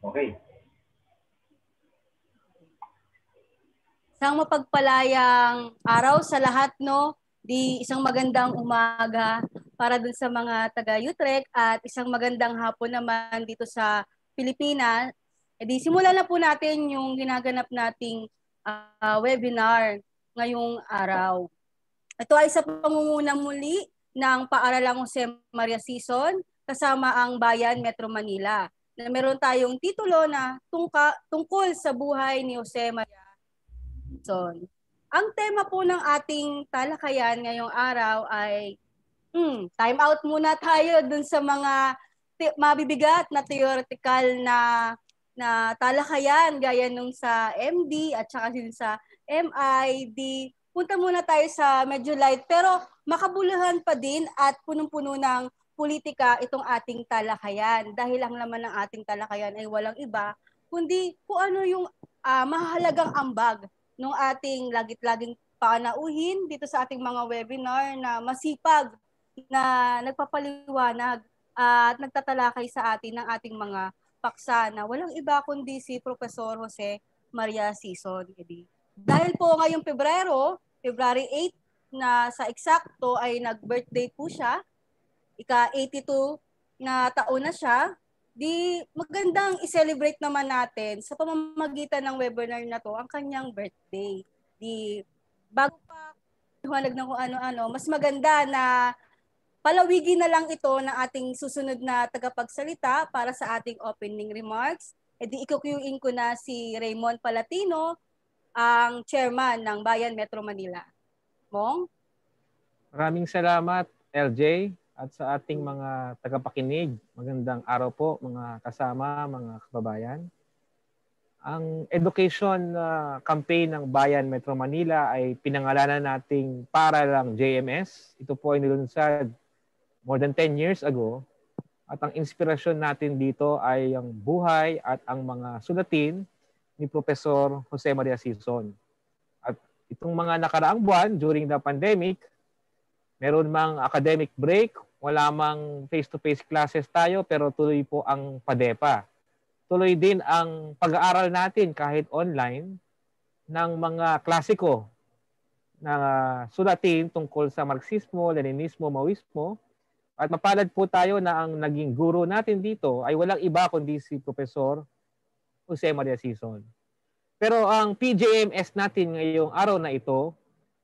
Okay. Isang mapagpalayang araw sa lahat, no? Isang magandang umaga para dun sa mga taga-Utrecht at isang magandang hapon naman dito sa Pilipinas. Simulan na po natin yung ginaganap nating webinar ngayong araw. Ito ay sa pangunguna muli ng Paaralang Jose Maria Sison kasama ang Bayan Metro Manila. Na meron tayong titulo na tungkol sa buhay ni Jose Maria Sison. Ang tema po ng ating talakayan ngayong araw ay time out muna tayo dun sa mga mabibigat na theoretical na talakayan gaya nung sa MD at saka din sa MID. Punta muna tayo sa medyo light pero makabuluhan pa din at punong-puno ng politika itong ating talakayan. Dahil ang laman ng ating talakayan ay walang iba, kundi kung ano yung mahalagang ambag ng ating lagit-laging panauhin dito sa ating mga webinar na masipag na nagpapaliwanag at nagtatalakay sa atin ng ating mga paksa na walang iba kundi si Professor Jose Maria Sison. Dahil po ngayong February 8 na sa eksakto ay nag-birthday po siya, ika-82 na taon na siya, magandang i-celebrate naman natin sa pamamagitan ng webinar na to ang kanyang birthday. Bago pa iwanag ng kung ano-ano, mas maganda na palawigin na lang ito ng ating susunod na tagapagsalita para sa ating opening remarks. Ikukuin ko na si Raymond Palatino, ang chairman ng Bayan Metro Manila. Mong? Maraming salamat, LJ, at sa ating mga tagapakinig. Magandang araw po, mga kasama, mga kababayan. Ang education campaign ng Bayan Metro Manila ay pinangalanan nating Paaralang JMS. Ito po ay nilunsad more than 10 years ago. At ang inspirasyon natin dito ay ang buhay at ang mga sulatin ni Professor Jose Maria Sison. At itong mga nakaraang buwan during the pandemic, meron mang academic break, wala mang face-to-face classes tayo, pero tuloy po ang PADEPA. Tuloy din ang pag-aaral natin kahit online ng mga klasiko na sulatin tungkol sa Marxismo, Leninismo, Maoismo. At mapalad po tayo na ang naging guro natin dito ay walang iba kundi si Professor Jose Maria Sison. Pero ang PJMS natin ngayong araw na ito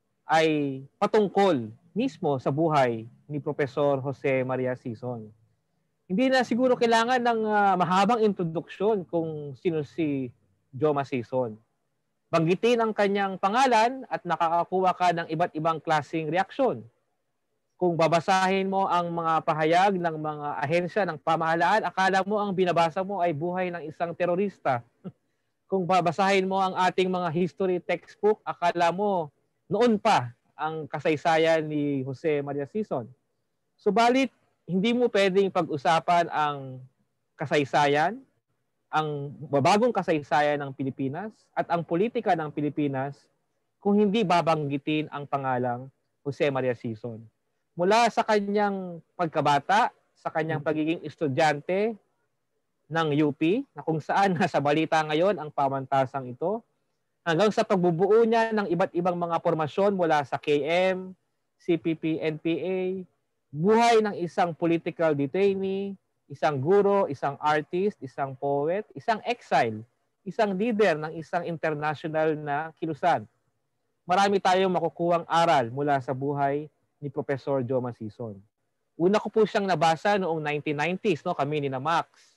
ay patungkol mismo sa buhay ni Professor Jose Maria Sison. Hindi na siguro kailangan ng mahabang introduksyon kung sino si Joma Sison. Banggitin ang kanyang pangalan at nakakakuha ka ng iba't ibang klaseng reaksyon. Kung babasahin mo ang mga pahayag ng mga ahensya ng pamahalaan, akala mo ang binabasa mo ay buhay ng isang terorista. Kung babasahin mo ang ating mga history textbook, akala mo noon pa ang kasaysayan ni Jose Maria Sison. Subalit, hindi mo pwedeng pag-usapan ang kasaysayan, ang babagong kasaysayan ng Pilipinas at ang politika ng Pilipinas kung hindi babanggitin ang pangalang Jose Maria Sison. Mula sa kanyang pagkabata, sa kanyang pagiging estudyante ng UP, na kung saan nasa balita ngayon ang pamantasang ito, hanggang sa pagbubuo niya ng iba't ibang mga formasyon mula sa KM, CPP, NPA, buhay ng isang political detainee, isang guro, isang artist, isang poet, isang exile, isang leader ng isang international na kilusan. Marami tayong makukuhang aral mula sa buhay ni Professor Joma Sison. Una ko po siyang nabasa noong 1990s, kami ni na Max.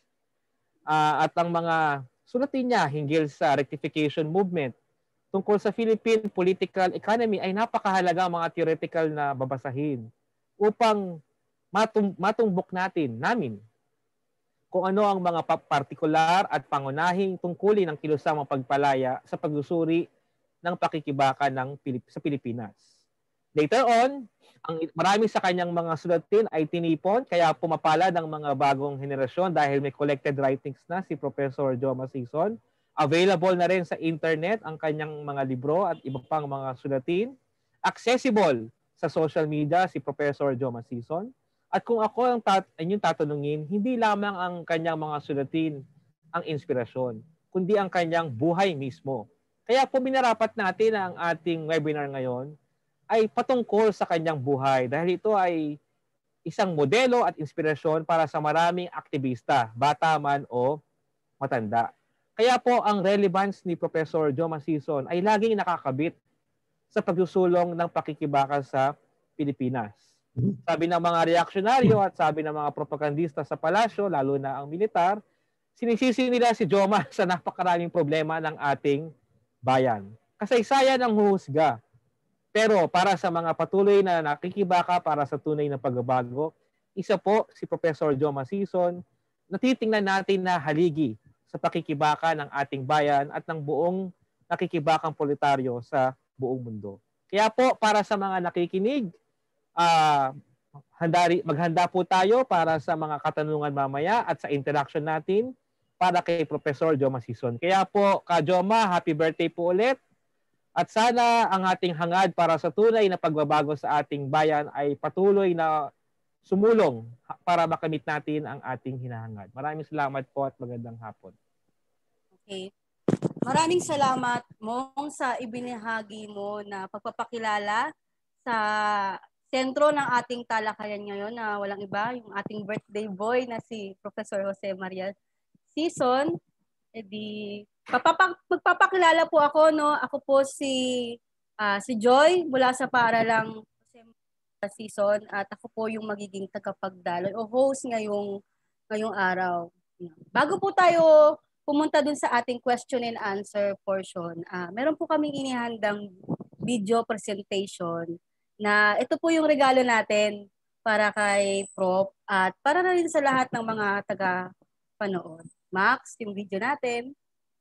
At ang mga sulatin niya hinggil sa rectification movement tungkol sa Philippine political economy ay napakahalaga mga theoretical na babasahin upang matumbok namin kung ano ang mga partikular at pangunahing tungkulin ng kilusang mapagpalaya sa pagsusuri ng pakikibaka sa Pilipinas. Later on, marami sa kanyang mga sulatin ay tinipon, kaya pumapala ng mga bagong henerasyon dahil may collected writings na si Professor Joma Sison. Available na rin sa internet ang kanyang mga libro at iba pang mga sulatin. Accessible sa social media si Professor Joma Sison. At kung ako ang inyong tatanungin, hindi lamang ang kanyang mga sulatin ang inspirasyon, kundi ang kanyang buhay mismo. Kaya po minarapat natin ang ating webinar ngayon ay patungkol sa kanyang buhay dahil ito ay isang modelo at inspirasyon para sa maraming aktivista, bata man o matanda. Kaya po ang relevance ni Professor Joe Masison ay laging nakakabit sa pagsusulong ng pakikibaka sa Pilipinas. Sabi ng mga reaksyonaryo at sabi ng mga propagandista sa palasyo, lalo na ang militar, sinisisi nila si Joma sa napakaraming problema ng ating bayan. Kasaysayan ang huhusga. Pero para sa mga patuloy na nakikibaka para sa tunay na pagbabago, isa po si Professor Joe Masison na titingnan natin na haligi sa pakikibaka ng ating bayan at ng buong nakikibakang proletaryo sa buong mundo. Kaya po para sa mga nakikinig, maghanda po tayo para sa mga katanungan mamaya at sa interaction natin para kay Professor Joe Masison. Kaya po, Ka Joma, happy birthday po ulit. At sana ang ating hangad para sa tunay na pagbabago sa ating bayan ay patuloy na sumulong para makamit natin ang ating hinahangad. Maraming salamat po at magandang hapon. Okay. Maraming salamat mong sa ibinahagi mo na pagpapakilala sa sentro ng ating talakayan ngayon na walang iba, yung ating birthday boy na si Professor Jose Maria Sison. Magpapakilala po ako, no? Ako po si Joy mula sa paaralang Jose Maria Sison at ako po yung magiging tagapagdaloy o host ngayong araw. Bago po tayo pumunta dun sa ating question and answer portion, meron po kaming inihandang video presentation na ito po yung regalo natin para kay Prof at para na rin sa lahat ng mga taga-panood. Max, yung video natin.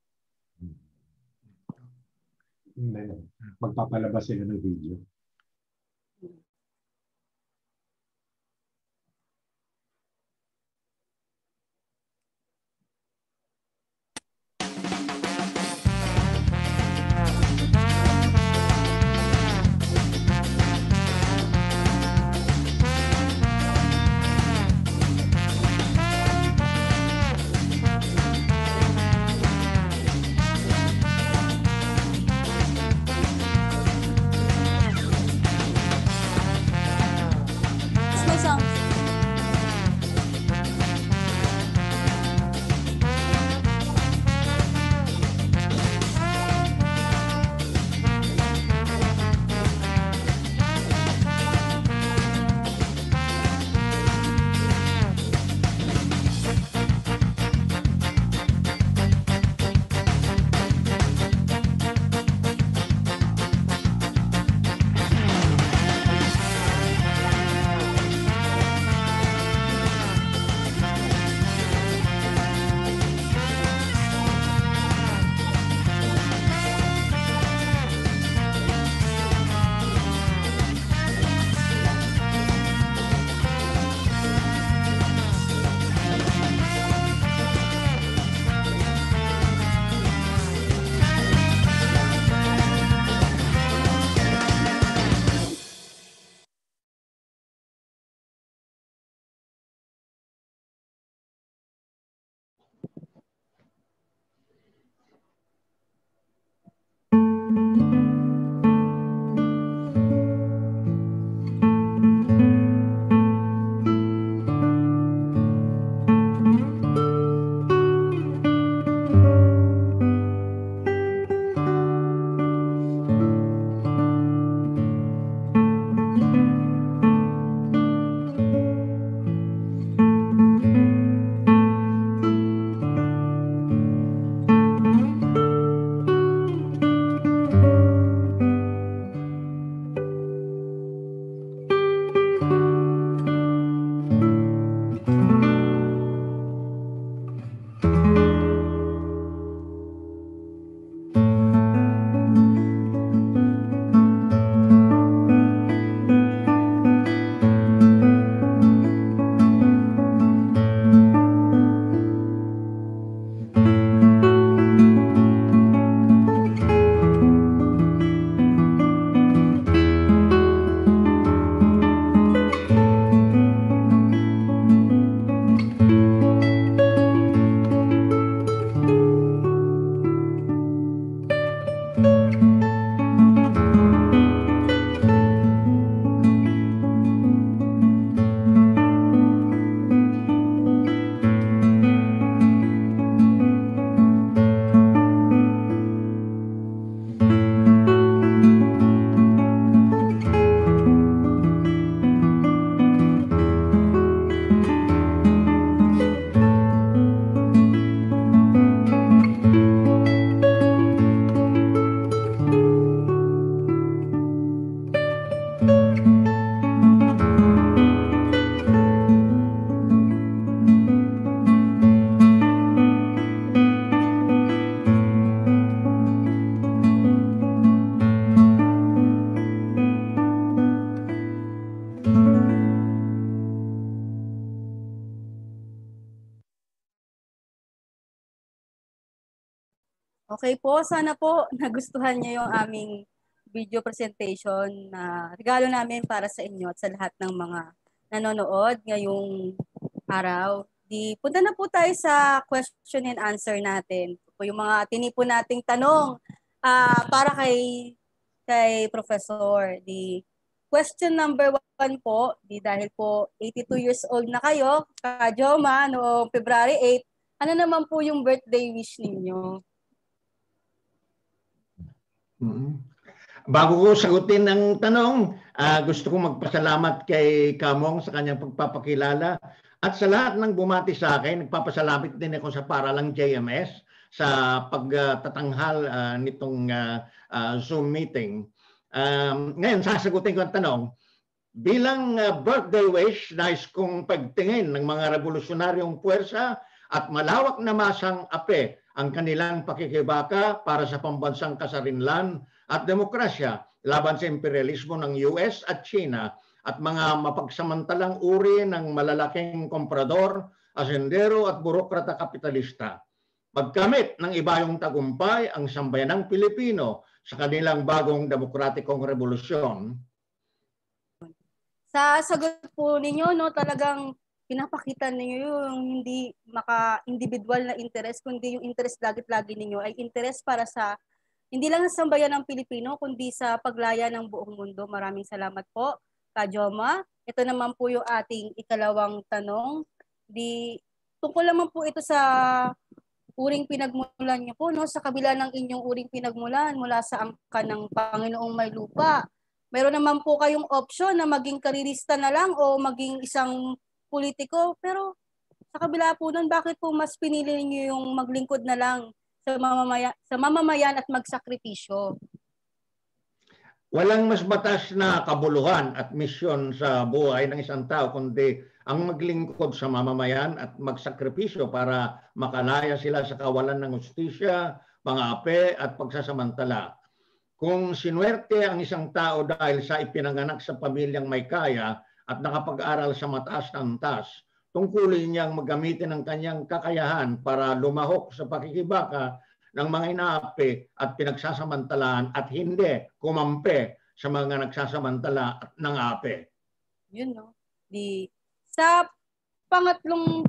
Magpapalabas sila ng video. Okay po, sana po nagustuhan niyo yung aming video presentation na regalo namin para sa inyo at sa lahat ng mga nanonood ngayong araw. Punta na po tayo sa question and answer natin. Po yung mga tinipon nating tanong para kay Professor. Question number 1 po, dahil po 82 years old na kayo, Ka-Joma, noong February 8, ano naman po yung birthday wish ninyo? Bago ko sagutin ang tanong, gusto kong magpasalamat kay Kamong sa kanyang pagpapakilala at sa lahat ng bumati sa akin. Nagpapasalamat din ako sa Paralang JMS sa pagtatanghal nitong Zoom meeting. Ngayon, sasagutin ko ang tanong. Bilang birthday wish, nais kong pagtingin ng mga revolusyonaryong puwersa at malawak na masang ape ang kanilang pakikibaka para sa pambansang kasarinlan at demokrasya laban sa imperialismo ng US at China at mga mapagsamantalang uri ng malalaking komprador, asendero at burokrata kapitalista. Pagkamit ng ibayong tagumpay ang sambayanang Pilipino sa kanilang bagong demokratikong revolusyon. Sa sagot po ninyo, no, talagang pinapakita ninyo yung hindi maka-individual na interest, kundi yung interest lagi ninyo ay interest para sa, hindi lang sa sambayan ng Pilipino, kundi sa paglaya ng buong mundo. Maraming salamat po, Ka-Joma. Ito naman po yung ating ikalawang tanong. Tungkol naman po ito sa uring pinagmulan niyo po, no? Sa kabila ng inyong uring pinagmulan mula sa angka ng Panginoong may lupa, meron naman po kayong option na maging karirista na lang o maging isang politiko, pero sa kabila po nun, bakit po mas pinili niyo yung maglingkod na lang sa mamamayan at magsakripisyo? Walang mas batas na kabuluhan at misyon sa buhay ng isang tao kundi ang maglingkod sa mamamayan at magsakripisyo para makalaya sila sa kawalan ng hustisya, pang-aapi at pagsasamantala. Kung sinuwerte ang isang tao dahil sa ipinanganak sa pamilyang may kaya at nakapag-aral sa mataas na antas, tungkulin niyang maggamitin ang kanyang kakayahan para lumahok sa pakikibaka ng mga inaapi at pinagsasamantalaan at hindi kumampi sa mga nagsasamantala ng api. Yun, no? Sa pangatlong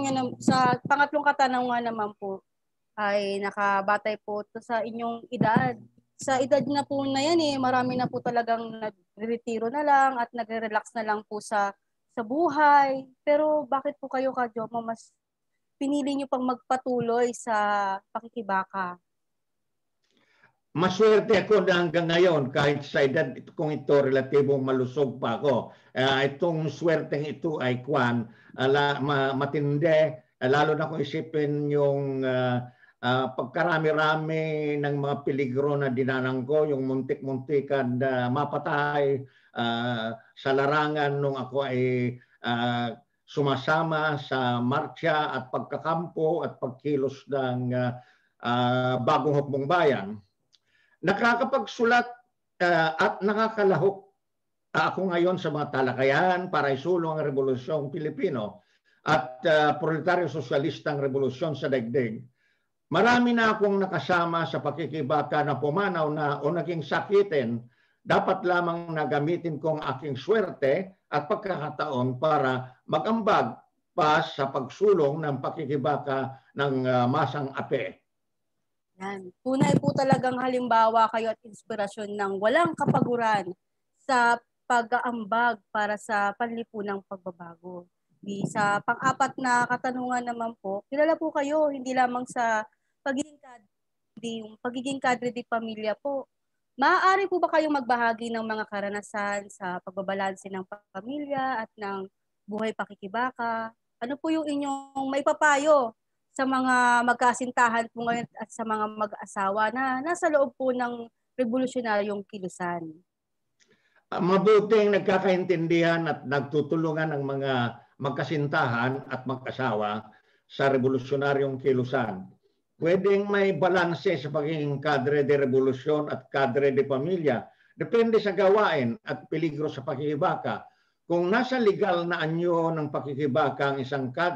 katanungan naman po ay nakabatay po ito sa inyong edad. Sa edad na po na yan marami na po talagang nagre-retiro na lang at nagre-relax na lang po sa buhay. Pero bakit po kayo, Ka-Joma, mas pinili niyo pang magpatuloy sa pakikibaka? Maswerte ako na hanggang ngayon kahit sa edad kong ito relatibong malusog pa ako. Itong swerteng ito ay matindi, lalo na kung isipin yung pagkarami-rami ng mga peligro na dinanang ko, yung muntik-muntikan na mapatay sa larangan nung ako ay sumasama sa marcha at pagkakampo at pagkilos ng bagong hukbong bayan. Nakakapagsulat at nakakalahok ako ngayon sa mga talakayan para isulong ang Rebolusyong Pilipino at proletaryo sosyalistang revolusyon sa daigdig. Marami na akong nakasama sa pakikibaka na pumanaw na o naging sakitin. Dapat lamang na gamitin kong aking swerte at pagkakataon para magambag pa sa pagsulong ng pakikibaka ng masang api. Yan. Tunay po talagang halimbawa kayo at inspirasyon ng walang kapaguran sa pag-aambag para sa panlipunang pagbabago. Sa pang-apat na katanungan naman po, kilala po kayo hindi lamang sa pagiging kadre de pamilya po. Maaari po ba kayong magbahagi ng mga karanasan sa pagbabalanse ng pamilya at ng buhay pakikibaka? Ano po yung inyong maipapayo sa mga magkasintahan po ngayon at sa mga mag-asawa na nasa loob po ng revolusyonaryong kilusan? Mabuting nagkakaintindihan at nagtutulungan ang mga magkasintahan at mag-asawa sa revolusyonaryong kilusan. Pwedeng may balanse sa pagiging kadre de revolusyon at kadre de pamilya. Depende sa gawain at peligro sa pakikibaka. Kung nasa legal na anyo ng pakikibaka ang isang kadre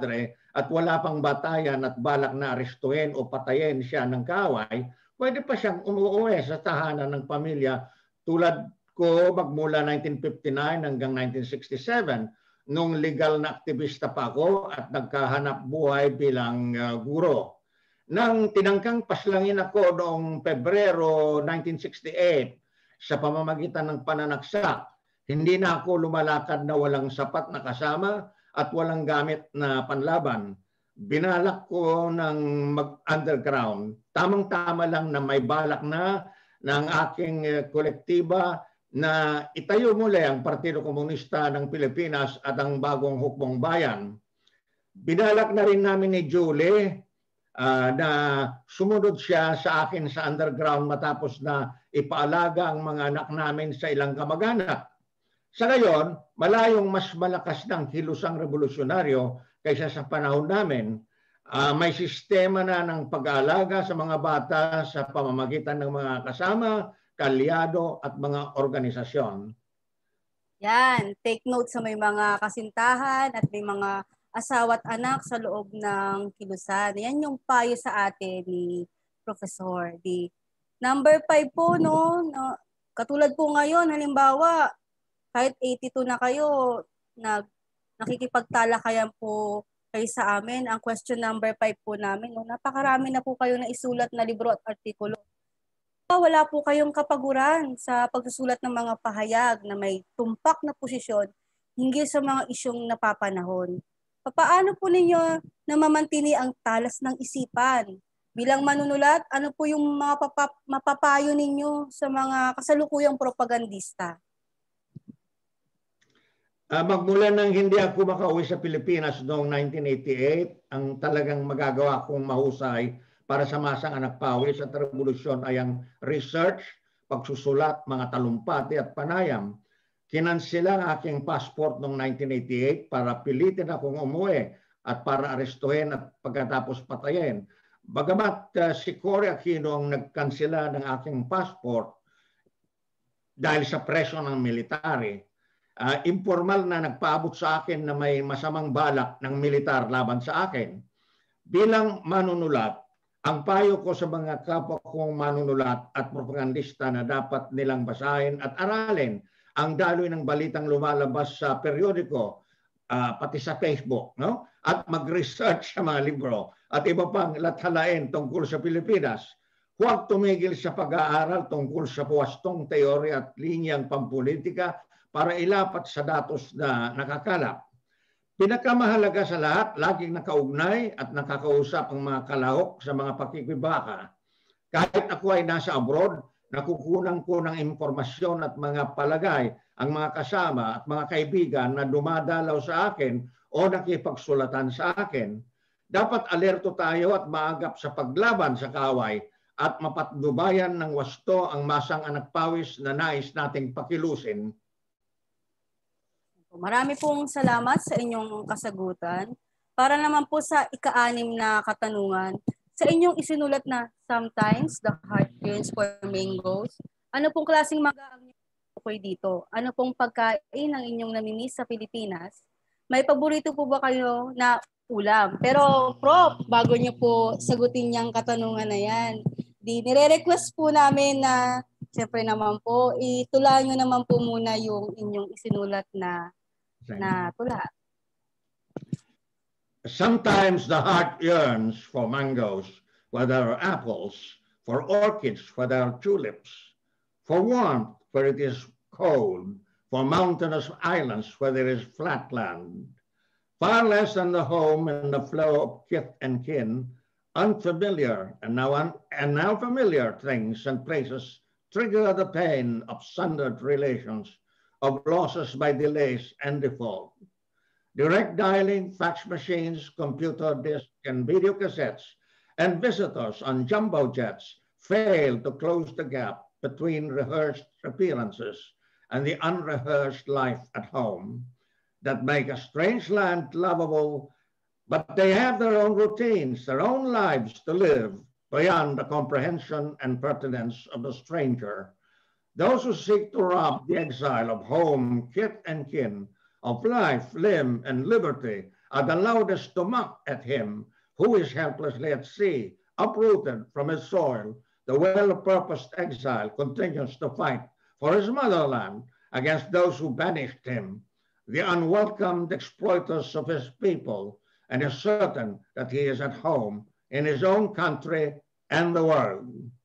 at wala pang batayan at balak na arestuhin o patayin siya ng kaaway, pwede pa siyang umuwi sa tahanan ng pamilya tulad ko magmula 1959 hanggang 1967 nung legal na aktivista pa ako at nagkahanap buhay bilang guro. Nang tinangkang paslangin ako noong Pebrero 1968 sa pamamagitan ng pananaksak, hindi na ako lumalakad na walang sapat na kasama at walang gamit na panlaban. Binalak ko ng mag-underground. Tamang-tama lang na may balak na ng aking kolektiba na itayo muli ang Partido Komunista ng Pilipinas at ang bagong hukbong bayan. Binalak na rin namin ni Julie na sumunod siya sa akin sa underground matapos na ipaalaga ang mga anak namin sa ilang kamag-anak. Sa ngayon, malayong mas malakas ng kilusang revolusyonaryo kaysa sa panahon namin. May sistema na ng pag-aalaga sa mga bata sa pamamagitan ng mga kasama, kalyado at mga organisasyon. Yan, take note sa may mga kasintahan at may mga asawa at anak sa loob ng kilusan. Yan yung payo sa atin ni Professor. Number 5 po, no, katulad po ngayon, halimbawa, kahit 82 na kayo, nakikipagtalakayan po kayo sa amin. Ang question number 5 po namin, no, napakarami na po kayo na isulat na libro at artikulo. Wala po kayong kapaguran sa pagsusulat ng mga pahayag na may tumpak na posisyon hinggil sa mga isyong napapanahon. Paano po ninyo namamantini ang talas ng isipan? Bilang manunulat, ano po yung mga mapapayo ninyo sa mga kasalukuyang propagandista? Magmula nang hindi ako makauwi sa Pilipinas noong 1988, ang talagang magagawa kong mahusay para sa masang anak pawis at revolusyon ay ang research, pagsusulat, mga talumpati at panayam. Kinansila ang aking passport noong 1988 para pilitin akong umuwi at para arestuhin at pagkatapos patayin. Bagamat si Cory Aquino ang nagkansela ng aking passport dahil sa presyo ng military, informal na nagpaabot sa akin na may masamang balak ng militar laban sa akin. Bilang manunulat, ang payo ko sa mga kapwa kong manunulat at propagandista na dapat nilang basahin at aralin ang daloy ng balitang lumalabas sa periodiko, pati sa Facebook, no? At mag-research sa mga libro at iba pang lathalain tungkol sa Pilipinas. Huwag tumigil sa pag-aaral tungkol sa puwastong teorya at linyang pampolitika para ilapat sa datos na nakakalap. Pinakamahalaga sa lahat, laging nakaugnay at nakakausap ang mga kalahok sa mga pakikibaka. Kahit ako ay nasa abroad, nakukunan ko ng impormasyon at mga palagay ang mga kasama at mga kaibigan na dumadalaw sa akin o nakipagsulatan sa akin. Dapat alerto tayo at maagap sa paglaban sa kaaway at mapatnubayan ng wasto ang masang anak pawis na nais nating pakilusin. Marami pong salamat sa inyong kasagutan. Para naman po sa ika-6 na katanungan, sa inyong isinulat na sometimes the heart yearns for mangoes, ano pong klaseng magaang niyo dito? Ano pong pagkain ang inyong namimiss sa Pilipinas? May paborito po ba kayo na ulam? Pero Prof, bago niyo po sagutin niyang katanungan na yan, nire-request po namin na siyempre naman po, itula nyo naman po muna yung inyong isinulat na tula. Sometimes the heart yearns for mangoes where there are apples, for orchids where there are tulips, for warmth where it is cold, for mountainous islands where there is flat land. Far less than the home and the flow of kith and kin, unfamiliar and now familiar things and places trigger the pain of sundered relations, of losses by delays and default. Direct dialing, fax machines, computer discs, and video cassettes, and visitors on jumbo jets fail to close the gap between rehearsed appearances and the unrehearsed life at home that make a strange land lovable, but they have their own routines, their own lives to live beyond the comprehension and pertinence of the stranger. Those who seek to rob the exile of home, kith and kin, of life, limb, and liberty are the loudest to mock at him who is helplessly at sea, uprooted from his soil. The well-purposed exile continues to fight for his motherland against those who banished him, the unwelcomed exploiters of his people, and is certain that he is at home in his own country and the world.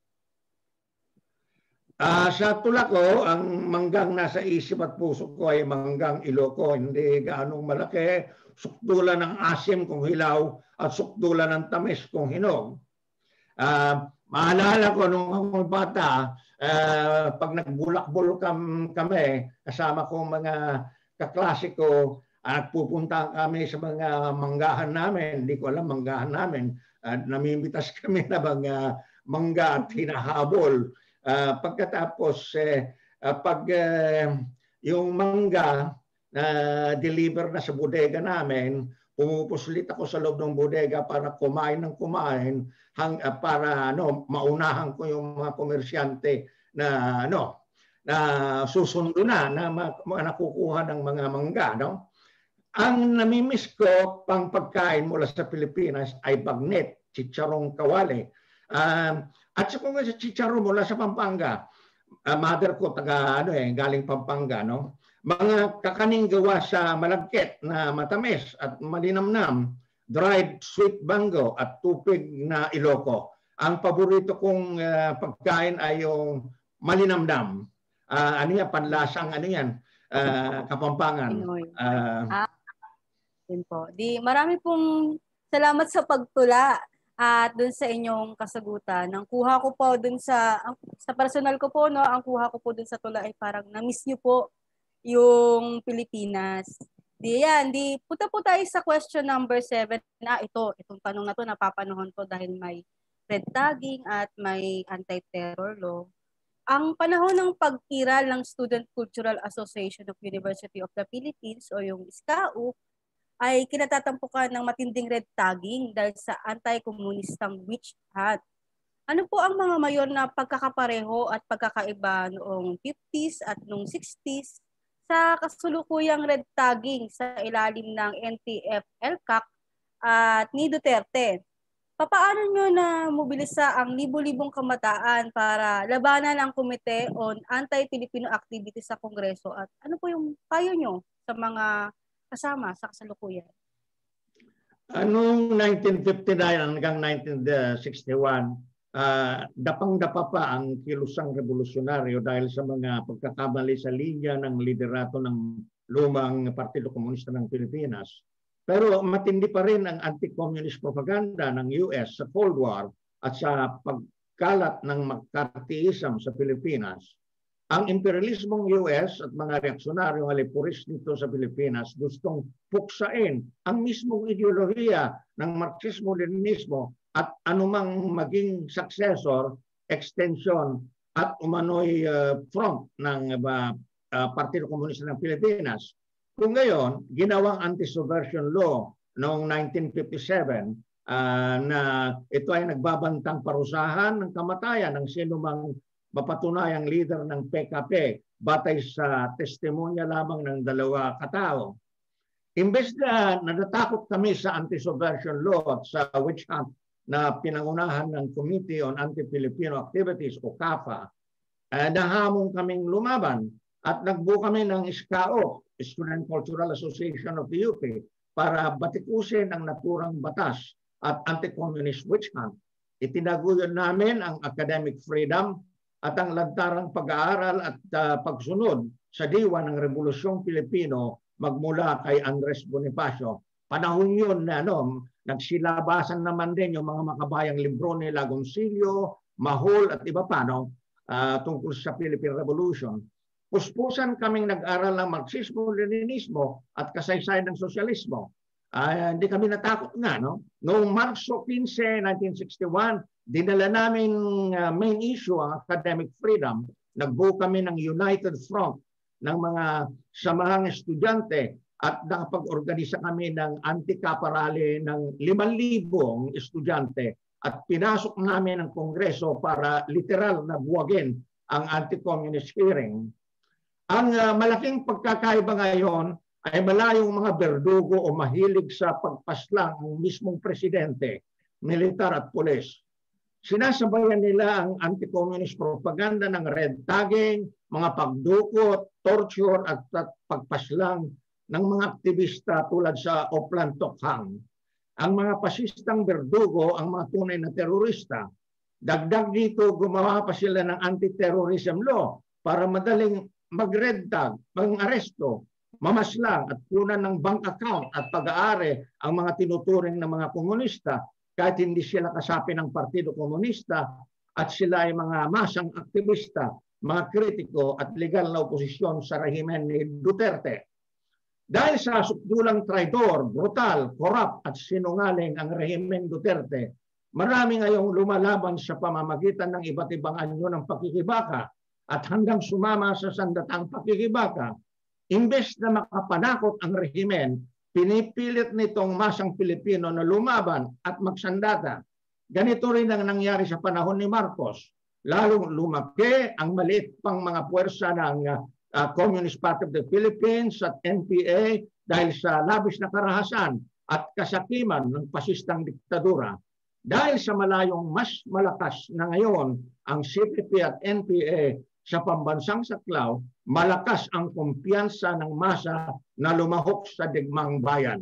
Sa tula ko, ang manggang nasa isip at puso ko ay manggang Iloco. Hindi gaanong malaki, sukdulan ng asim kung hilaw at sukdulan ng tamis kung hinog. Maalala ko nung akong bata, pag nagbulakbol kami, kasama kong mga kaklase ko, at pupunta kami sa mga manggahan namin, hindi ko alam manggahan namin, namimitas kami na mga mangga at hinahabol. Pagkatapos, pag yung mangga na deliver na sa bodega namin, pumupuslit ako sa loob ng bodega para kumain ng kumain para maunahan ko yung mga komersyante na na susundo na nakukuha ng mga mangga. Ang namimiss ko pang pagkain mula sa Pilipinas ay bagnet, chicharong kawali. At sa kung sa chicharon mula sa Pampanga, mother ko galing Pampanga, no? Mga kakaning gawa sa malagkit na matamis at malinamnam, dried sweet bango at tupig na Iloco. Ang paborito kong pagkain ay yung malinamnam. Ano yan? Panlasang ano yan? Kapampangan. Yun po. Marami pong salamat sa pagtula at dun sa inyong kasagutan. Ang kuha ko po dun sa personal ko po, ang kuha ko po dun sa tula ay parang na-miss nyo po yung Pilipinas. Punta po tayo sa question number 7 na itong tanong na to napapanahon ko dahil may red tagging at may anti-terror law. Ang panahon ng pag-iral ng Student Cultural Association of University of the Philippines o yung SCAU ay kinatatampukan ng matinding red tagging dahil sa anti-komunistang witch hunt. Ano po ang mga mayor na pagkakapareho at pagkakaiba noong 50s at noong 60s sa kasulukuyang red tagging sa ilalim ng NTF-ELCAC at ni Duterte? Papaano nyo na mobilisa ang libo-libong kamataan para labanan ang Komite on Anti-Filipino Activities sa Kongreso? At ano po yung payo nyo sa mga kasama sa kasalukuyan? Noong 1959 hanggang 1961, dapang-dapa pa ang kilusang revolusyonaryo dahil sa mga pagkakamali sa linya ng liderato ng lumang Partido Komunista ng Pilipinas. Pero matindi pa rin ang anti-communist propaganda ng US sa Cold War at sa pagkalat ng McCarthyism sa Pilipinas. Ang imperialismong US at mga reaksyonaryong alipuris nito sa Pilipinas gustong puksain ang mismong ideolohiya ng Marxismo-Leninismo at anumang maging successor, extension at umano'y front ng Partido Komunista ng Pilipinas. Kung ngayon, ginawang anti-subversion law noong 1957 na ito ay nagbabantang parusahan ng kamatayan ng sinumang mapatunayang leader ng PKP batay sa testimonya lamang ng 2 katao. Imbes na natatakot kami sa anti-subversion law at sa witch hunt na pinangunahan ng Committee on Anti-Filipino Activities o CAFA, nahamon kaming lumaban at nagbuo kami ng SCAO, Student Cultural Association of the UP, para batikusin ang naturang batas at anti-communist witch hunt. Itinaguyod namin ang academic freedom at ang lantarang pag-aaral at pagsunod sa diwa ng Rebolusyong Pilipino magmula kay Andres Bonifacio. Panahon yun na nagsilabasan naman din yung mga makabayang libro ni Lagoncillo, Mahol at iba pa tungkol sa Philippine Revolution. Puspusan kaming nag-aral ng Marxismo-Leninismo at kasaysayan ng sosyalismo. Hindi kami natakot nga. Noong Marso 15, 1961, dinala namin main issue ang academic freedom. Nagbuo kami ng United Front ng mga samahang estudyante at nakapag-organisa kami ng anti-CAPA rally ng 5,000 estudyante at pinasok namin ang Kongreso para literal na buwagin ang anti-communist hearing. Ang malaking pagkakaiba ngayon ay malayong mga berdugo o mahilig sa pagpaslang ang mismong presidente, militar at pulis. Sinasabayan nila ang anti-communist propaganda ng red tagging, mga pagdukot, torture at pagpaslang ng mga aktivista tulad sa Oplan Tokhang. Ang mga pasistang berdugo ang mga tunay na terorista. Dagdag dito, gumawa pa sila ng anti-terrorism law para madaling mag-red tag, mag-aresto, mamaslang at kunan ng bank account at pag-aari ang mga tinuturing ng mga komunista kahit hindi sila kasapi ng Partido Komunista at sila ay mga masang aktivista, mga kritiko at legal na oposisyon sa rehimen ni Duterte. Dahil sa sukdulang traidor, brutal, korap at sinungaling ang rehimen Duterte, marami ngayong lumalaban sa pamamagitan ng iba't ibang anyo ng pakikibaka at hanggang sumama sa sandatang pakikibaka. Imbes na makapanakot ang rehimen, pinipilit nitong masang Pilipino na lumaban at magsandata. Ganito rin ang nangyari sa panahon ni Marcos. Lalong lumaki ang maliit pang mga puwersa ng Communist Party of the Philippines at NPA dahil sa labis na karahasan at kasakiman ng pasistang diktadura. Dahil sa malayong mas malakas na ngayon ang CPP at NPA sa pambansang saklaw, malakas ang kumpiyansa ng masa na lumahok sa digmang bayan.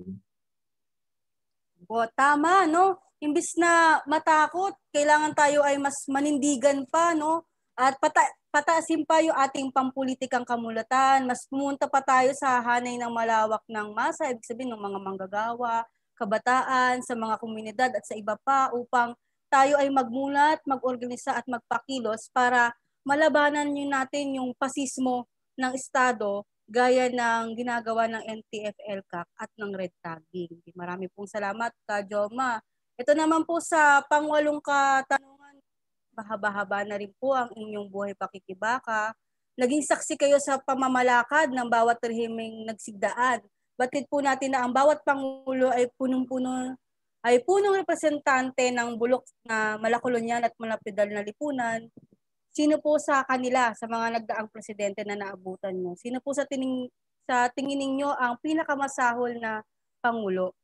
O, tama, no? Imbis na matakot, kailangan tayo ay mas manindigan pa, no? At pataasin pa yung ating pampulitikang kamulatan. Mas pumunta pa tayo sa hanay ng malawak ng masa, ibig sabihin ng mga manggagawa, kabataan, sa mga komunidad at sa iba pa upang tayo ay magmulat, mag-organisa at magpakilos para malabanan natin yung pasismo ng Estado gaya ng ginagawa ng NTF-ELCAC at ng red tagging. Marami pong salamat, Ka Joma. Ito naman po sa pangwalong katanungan, bahaba-haba na rin po ang inyong buhay pakikibaka. Naging saksi kayo sa pamamalakad ng bawat rehimeng nagsigdaan. Batid po natin na ang bawat pangulo ay punong representante ng bulok na malakolonyal at malapidal na lipunan. Sino po sa kanila, sa mga nagdaang presidente na naabutan nyo? Sino po sa tingin ninyo ang pinakamasahol na pangulo?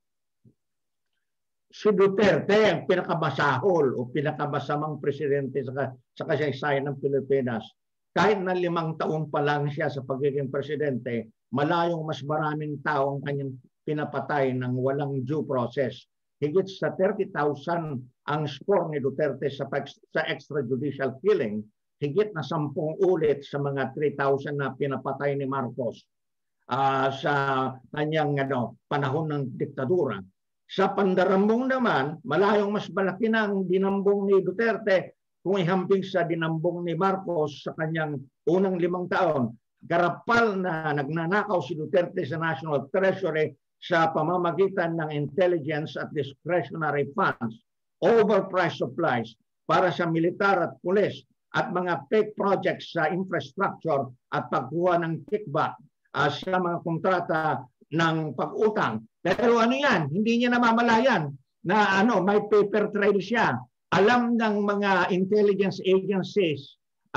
Si Duterte ang pinakamasahol o pinakamasamang presidente sa kasaysayan ng Pilipinas. Kahit na 5 taon pa lang siya sa pagiging presidente, malayong mas maraming tao ang kanyang pinapatay ng walang due process. Higit sa 30,000 ang score ni Duterte sa extrajudicial killing. Higit na 10 ulit sa mga 3,000 na pinapatay ni Marcos sa kanyang panahon ng diktadura. Sa pandarambong naman, malayong mas malaki na ang dinambong ni Duterte kung ihambing sa dinambong ni Marcos sa kanyang unang 5 taon. Garapal na nagnanakaw si Duterte sa National Treasury sa pamamagitan ng intelligence at discretionary funds, overpriced supplies para sa militar at pulis, at mga fake projects sa infrastructure at pagkuha ng kickback sa mga kontrata ng pag-utang. Pero ano yan? Hindi niya namamalayan na may paper trail siya. Alam ng mga intelligence agencies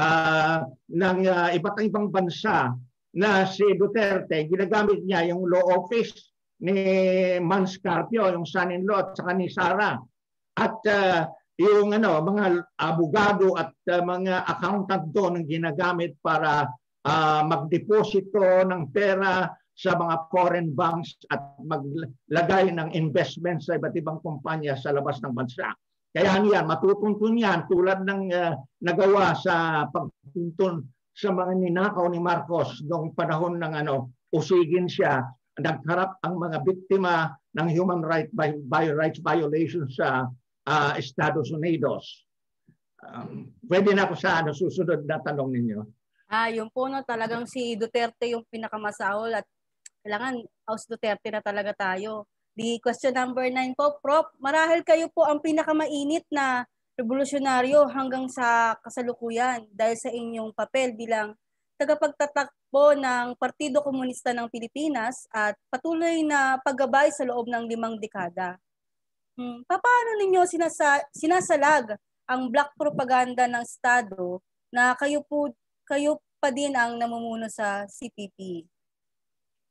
ng iba't ibang bansa na si Duterte, ginagamit niya yung law office ni Mans Carpio, yung son-in-law at saka ni Sara. At yung mga abogado at mga accountant doon ang ginagamit para magdeposito ng pera sa mga foreign banks at maglagay ng investments sa iba't ibang kumpanya sa labas ng bansa. Kaya niyan, matutuntun yan tulad ng nagawa sa pagtuntun sa mga ninakaw ni Marcos noong panahon ng usigin siya, nagharap ang mga biktima ng human rights violations sa Estados Unidos. Pwede na ako sa susunod na tanong ninyo. Yun po, talagang si Duterte yung pinakamasahol at kailangan House Duterte na talaga tayo. The question number 9 po, Prof. Marahil kayo po ang pinakamainit na revolusyonaryo hanggang sa kasalukuyan dahil sa inyong papel bilang tagapagtatakbo ng Partido Komunista ng Pilipinas at patuloy na paggabay sa loob ng 5 dekada. Paano ninyo sinasalag ang black propaganda ng Estado na kayo pa din ang namumuno sa CPP?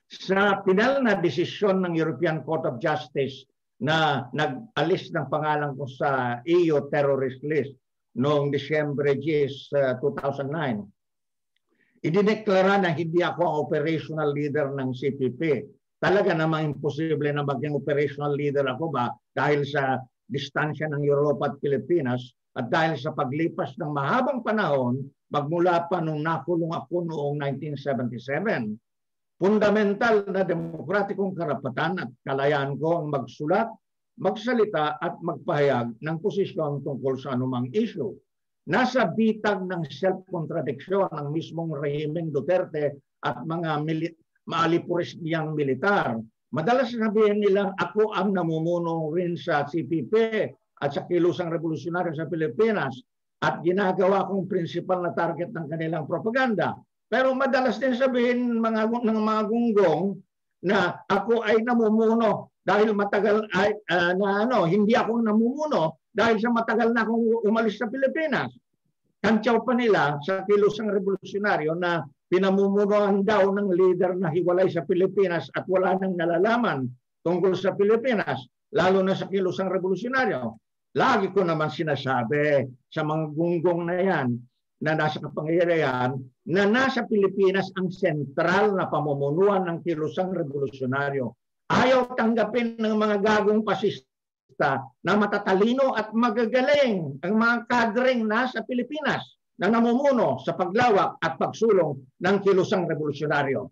Sa pinal na desisyon ng European Court of Justice na nag-alis ng pangalan ko sa EU terrorist list noong Disyembre 10, 2009, idineklara na hindi ako ang operational leader ng CPP. Talaga namang imposible na maging operational leader ako ba dahil sa distansya ng Europa at Pilipinas at dahil sa paglipas ng mahabang panahon magmula pa nung nakulong ako noong 1977. Fundamental na demokratikong karapatan at kalayaan ko ang magsulat, magsalita at magpahayag ng posisyon tungkol sa anumang issue. Nasa bitag ng self-contradiction ng mismong rehimeng Duterte at mga maalipuris niyang militar. Madalas sabihin nila ako ang namumuno rin sa CPP at sa kilusang revolusyonaryo sa Pilipinas at ginagawa kong principal na target ng kanilang propaganda. Pero madalas din sabihin ng mga gunggong na ako ay namumuno dahil matagal hindi ako namumuno dahil sa matagal na akong umalis sa Pilipinas. Kantsaw pa nila sa kilusang revolusyonaryo na pinamumunuan daw ng leader na hiwalay sa Pilipinas at wala nang nalalaman tungkol sa Pilipinas, lalo na sa kilusang revolusyonaryo. Lagi ko naman sinasabi sa mga gunggong na yan na nasa kapangyarihan na nasa Pilipinas ang sentral na pamumunuan ng kilusang revolusyonaryo. Ayaw tanggapin ng mga gagong pasista na matatalino at magagaling ang mga kadreng nasa Pilipinas na namumuno sa paglawak at pagsulong ng kilusang revolusyonaryo.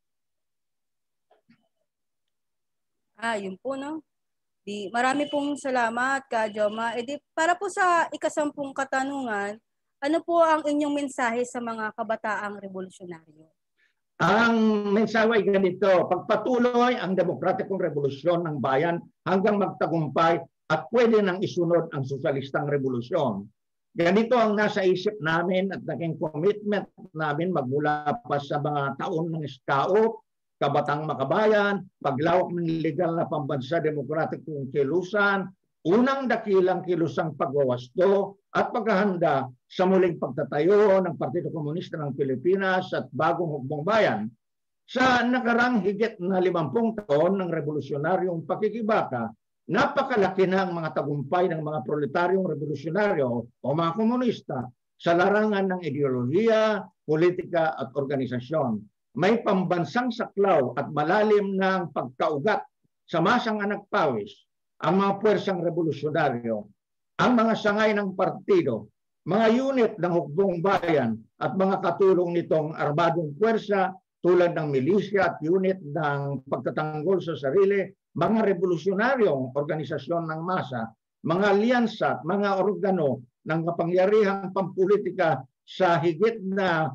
Yun po, no? Marami pong salamat, Ka Joma. Para po sa ikasampung katanungan, ano po ang inyong mensahe sa mga kabataang revolusyonaryo? Ang mensahe ay ganito, pagpatuloy ang demokratikong revolusyon ng bayan hanggang magtagumpay at pwede nang isunod ang sosyalistang revolusyon. Ganito ang nasa isip namin at naging commitment namin magmula pa sa mga taon ng SKO, Kabatang Makabayan, paglawak ng legal na pambansa demokratikong kilusan, unang dakilang kilusang pagwawasto at paghahanda sa muling pagtatayo ng Partido Komunista ng Pilipinas at bagong hukbong bayan. Sa nakarang higit na 50 taon ng revolusyonaryong pakikibaka, napakalaki na ang mga tagumpay ng mga proletaryong revolusyonaryo o mga komunista sa larangan ng ideolohiya, politika at organisasyon. May pambansang saklaw at malalim ng pagkaugat sa masang anak pawis ang mga puwersang revolusyonaryo, ang mga sangay ng partido, mga unit ng hukbong bayan at mga katulong nitong armadong puwersa tulad ng milisya at unit ng pagtatanggol sa sarili, mga revolusyonaryong organisasyon ng masa, mga alyansa at mga organo ng kapangyarihang pampolitika sa higit na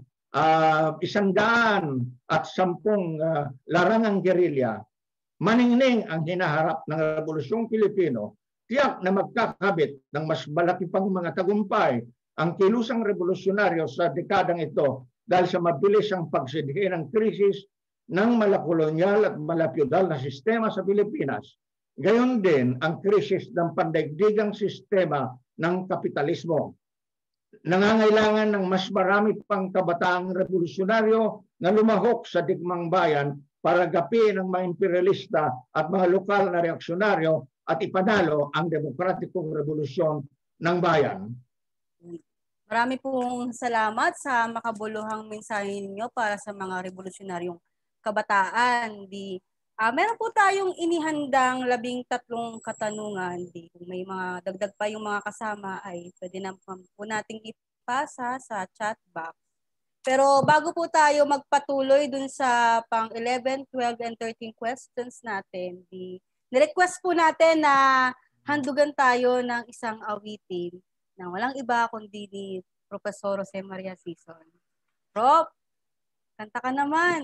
110 larangang gerilya. Maningning ang hinaharap ng Revolusyong Pilipino, tiyak na magkakabit ng mas malaki pang mga tagumpay ang kilusang revolusyonaryo sa dekadang ito dahil sa mabilis ang pagsidhi ng krisis ng malakolonyal at malapyudal na sistema sa Pilipinas. Gayon din ang krisis ng pandaigdigang sistema ng kapitalismo. Nangangailangan ng mas marami pang kabataang revolusyonaryo na lumahok sa digmang bayan para gapiin ang mga imperialista at mga lokal na reaksyonaryo at ipanalo ang demokratikong revolusyon ng bayan. Marami pong salamat sa makabuluhang mensahe ninyo para sa mga revolusyonaryong kabataan. Meron po tayong inihandang 13 katanungan. Kung may mga dagdag pa yung mga kasama ay pwede na po nating ipasa sa chat box. Pero bago po tayo magpatuloy dun sa pang 11, 12, and 13 questions natin, nirequest po natin na handugan tayo ng isang awitin na walang iba kundi ni Professor Jose Maria Sison. Prof, kanta ka naman.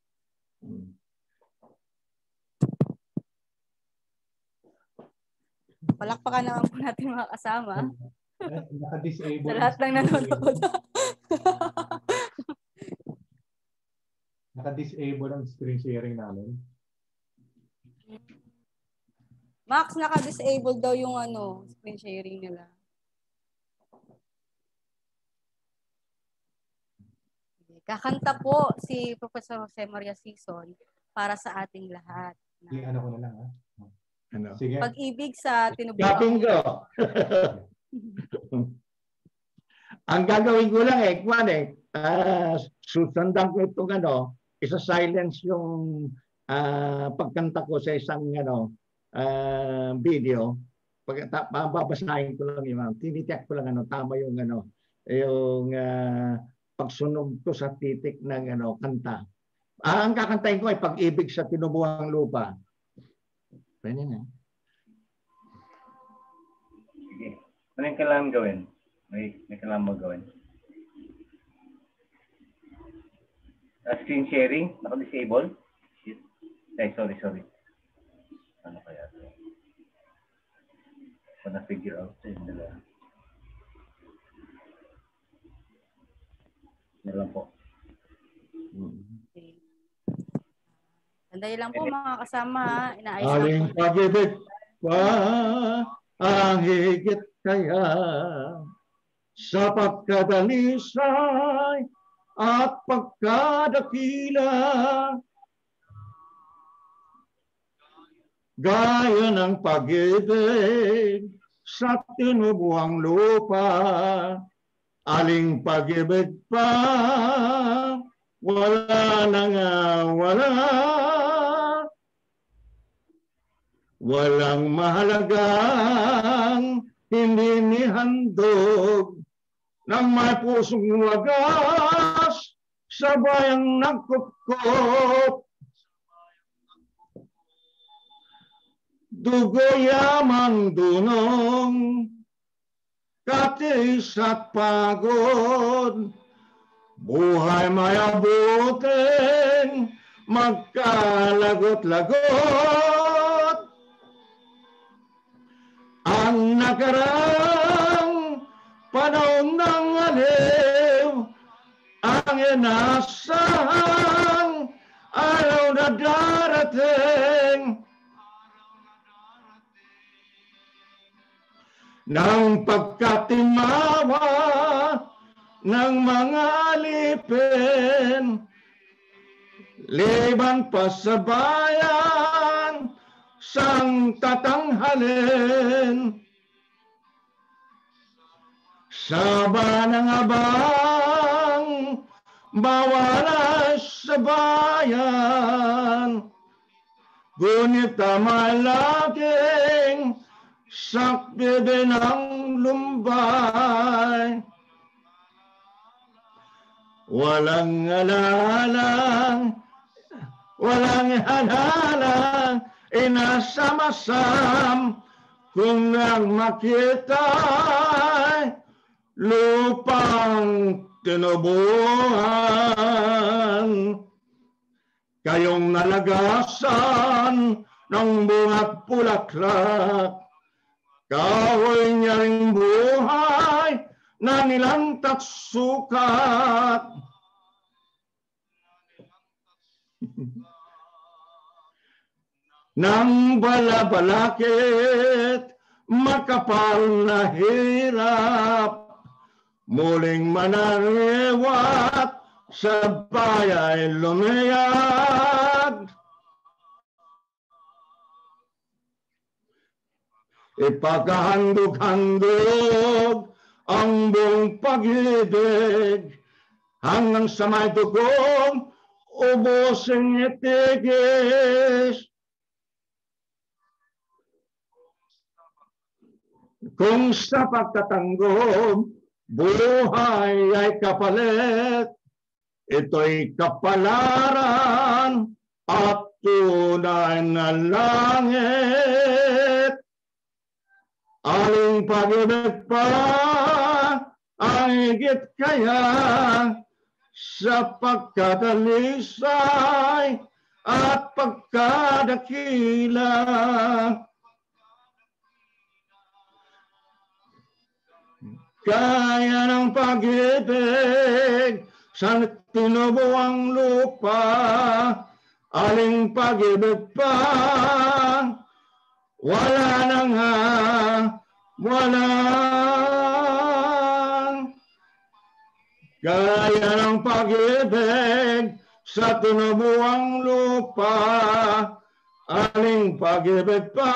Palakpakan naman po natin mga kasama. Naka-disable. Sa lahat ng nanonood. Naka-disable ang screen sharing namin. Max, naka-disable daw yung screen sharing nila. Kakanta po si Professor Jose Maria Sison para sa ating lahat. Ano ko na lang, ha? Ano? Sige. Pag-ibig sa tinubuang Kaping ko. Ang gagawin ko lang susundan ko itong isa-silence yung pagkanta ko sa isang video. Babasahin ko lang yung tinitik ko lang tama yung yung pagsunog ko sa titik ng kanta. Ang kakantahin ko ay Pag-ibig sa Tinubuang Lupa. Pwede na. Sige. Ano yung kailangan gawin? May kailangan mo gawin. Screen sharing? Naka-disable? Shit. Ay, sorry. Ano kaya ito? So, na-figure out sa yung dala. Yan lang po. Okay. Sandali lang po mga kasama. Inaayos Aling lang po. pag-ibig pa ang higit kaya sa pagkadalisay at pagkadakila, gaya ng pag-ibig sa tinubuang lupa. Aling pag-ibig pa wala nang wala, walang mahalagang hindi nihandog ng may pusong wagas sa bayang nagkupkop. Dugo yamang dunong, katis at pagod, buhay may abutin, magkalagot-lagot. Ang nakarang panahon ng aliw, ang inasahang araw na darating, ng pagkatimawa ng mga alipin, liban pa sa bayan, sang tatanghalin. Saba ng abang, bawala sa bayan, ngunit tamay laging sakbebe ng lumbay. Walang halalang, inasamasam kung nang makita'y lupang tinubuhan. Kayong nalagasan ng bunga't bulaklak, kahoy niya ring buhay na nilantat sukat. Nang balabalakit, makapal na hirap, muling manariwat sa bayay lumiyag. Ipaghahandog-handog ang buong pag-ibig hanggang sa may dugong ubusin itigis. Kung sa pagtatanggol buhay ay kapalit, ito'y kapalaran at tunay na langit. Aling pag-ibig pa ang higit kaya sa pagkadalisay at pagkadakila. Kaya ng pag-ibig sa tinubuang lupa, aling pag-ibig pa wala na nga, wala. Kaya ng pag-ibig sa tinubuang lupa, aling pag-ibig pa,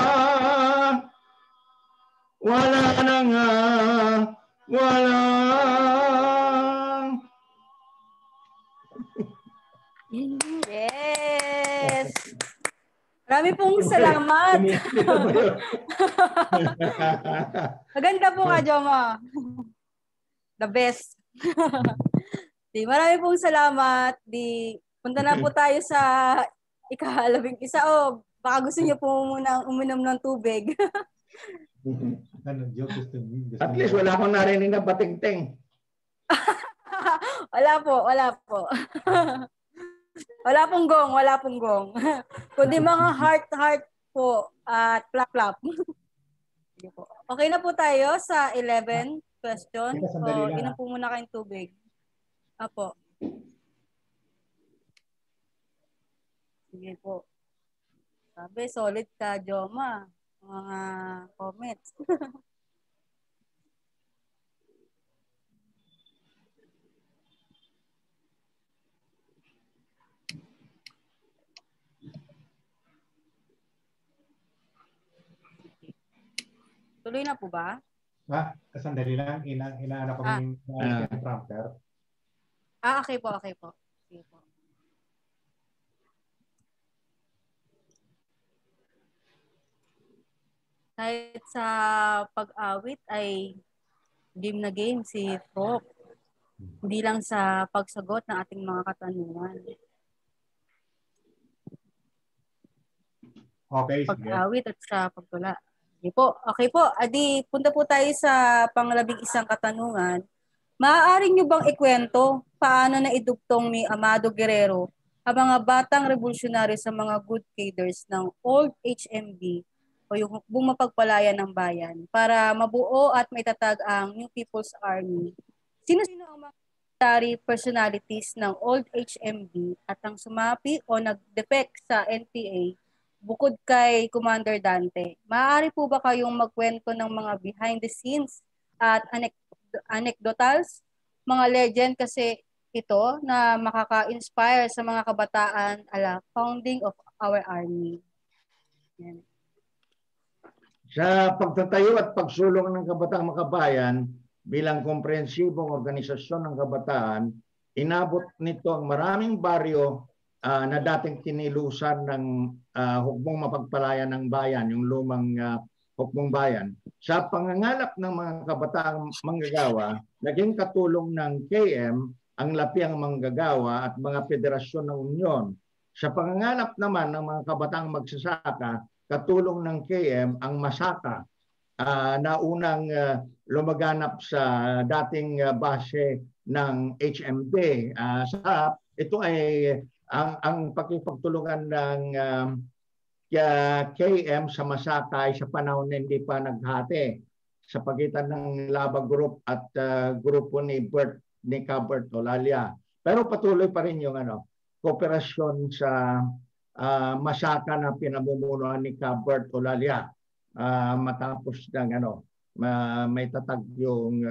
wala na nga, wala. Yes! Marami pong salamat. Maganda po ka, Joma. The best. Marami pong salamat. Punta na po tayo sa ika-11 o baka gusto niyo po muna uminom ng tubig. At least wala akong narinig na patingting. Wala po. Wala pong gong. Kundi mga heart po at plap. Okay na po tayo sa 11 question. O, inom po muna kayong tubig. Apo. Sige po. Sabi, solid ka, Joma. Mga comments. Tuloy na po ba? Sandali lang. Inaano ko yung prompter. Okay po. Sige po. Kahit sa pag-awit ay game na game si Prop. Hindi lang sa pagsagot ng ating mga katanungan. Okay, sige. Pag-awit at sa pagtula. Okay po. Adi, punta po tayo sa pang-11 katanungan. Maaari nyo bang ikwento paano na idugtong ni Amado Guerrero ang mga batang revolusyonaryo sa mga good cadres ng old HMB o yung hukbong mapagpalaya ng bayan para mabuo at maitatag ang New People's Army? Sino-sino ang mga military personalities ng old HMB at ang sumapi o nag-defect sa NPA bukod kay Commander Dante? Maaari po ba kayong magkwento ng mga behind the scenes at anecdotals, mga legend kasi ito na makaka-inspire sa mga kabataan ala founding of our army? Yan. Sa pagtatayo at pagsulong ng Kabataang Makabayan bilang komprehensibong organisasyon ng kabataan, inabot nito ang maraming baryo na dating kinilusan ng hukbong mapagpalaya ng bayan, yung lumang hukbong bayan. Sa pangangalap ng mga kabataang manggagawa, naging katulong ng KM ang lapiang manggagawa at mga federasyon ng Unyon. Sa pangangalap naman ng mga kabataang magsasaka, katulong ng KM ang Masaka na unang lumaganap sa dating base ng HMB. Ito ay ang pakipagtulungan ng KM sa Masaka ay sa panahon na hindi pa naghati sa pagitan ng Laba Group at grupo ni Cabert Olalia. Pero patuloy pa rin yung kooperasyon sa Masaka na pinamumunuan ni Cabert Olalia matapos ng may tatag yung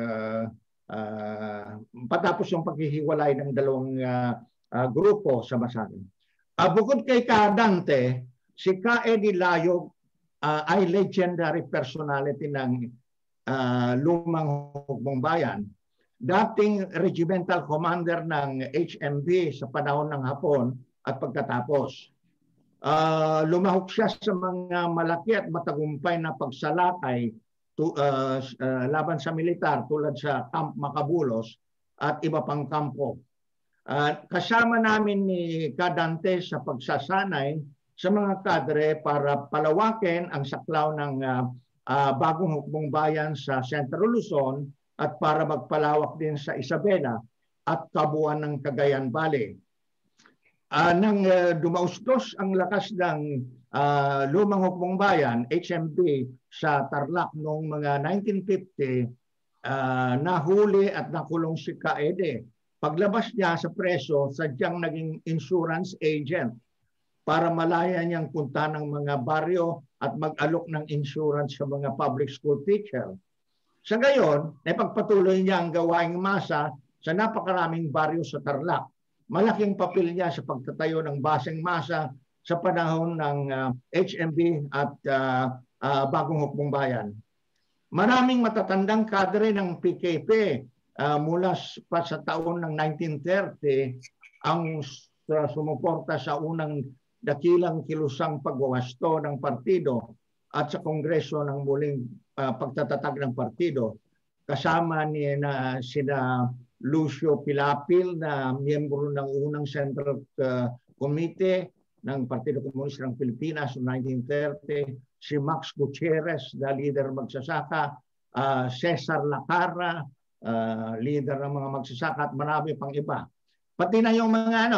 patapos yung paghihiwalay ng dalawang grupo sa Masaka. Bukod kay Dante, si Ka Eddie Layog ay legendary personality ng lumang hukbong bayan. Dating regimental commander ng HMB sa panahon ng Hapon at pagkatapos. Lumahok siya sa mga malaki at matagumpay na pagsalakay laban sa militar tulad sa Camp Macabulos at iba pang kampo. Kasama namin ni Kadante sa pagsasanay sa mga kadre para palawakin ang saklaw ng bagong hukbong bayan sa Central Luzon at para magpalawak din sa Isabela at kabuuan ng Cagayan Valley. Nang dumaustos ang lakas ng lumang hukbong bayan, HMB sa Tarlac noong mga 1950, nahuli at nakulong si Kaede. Paglabas niya sa preso, sadyang naging insurance agent para malaya niyang punta ng mga baryo at mag-alok ng insurance sa mga public school teacher. Sa gayon, napagpatuloy niya ang gawaing masa sa napakaraming baryo sa Tarlac. malaking papel niya sa pagtatayo ng baseng masa sa panahon ng HMB at Bagong Hukbong Bayan. Maraming matatandang kadre ng PKP mula pa sa taon ng 1930 ang sumuporta sa unang dakilang kilusang pagwawasto ng partido at sa Kongreso ng muling pagtatatag ng partido. Kasama niya sina Lucio Pilapil na miyembro ng unang Central Committee ng Partido Komunista ng Pilipinas noong 1930, si Max Gutierrez na leader magsasaka, Cesar Lacara, leader ng mga magsasaka at marami pang iba. Pati na yung mga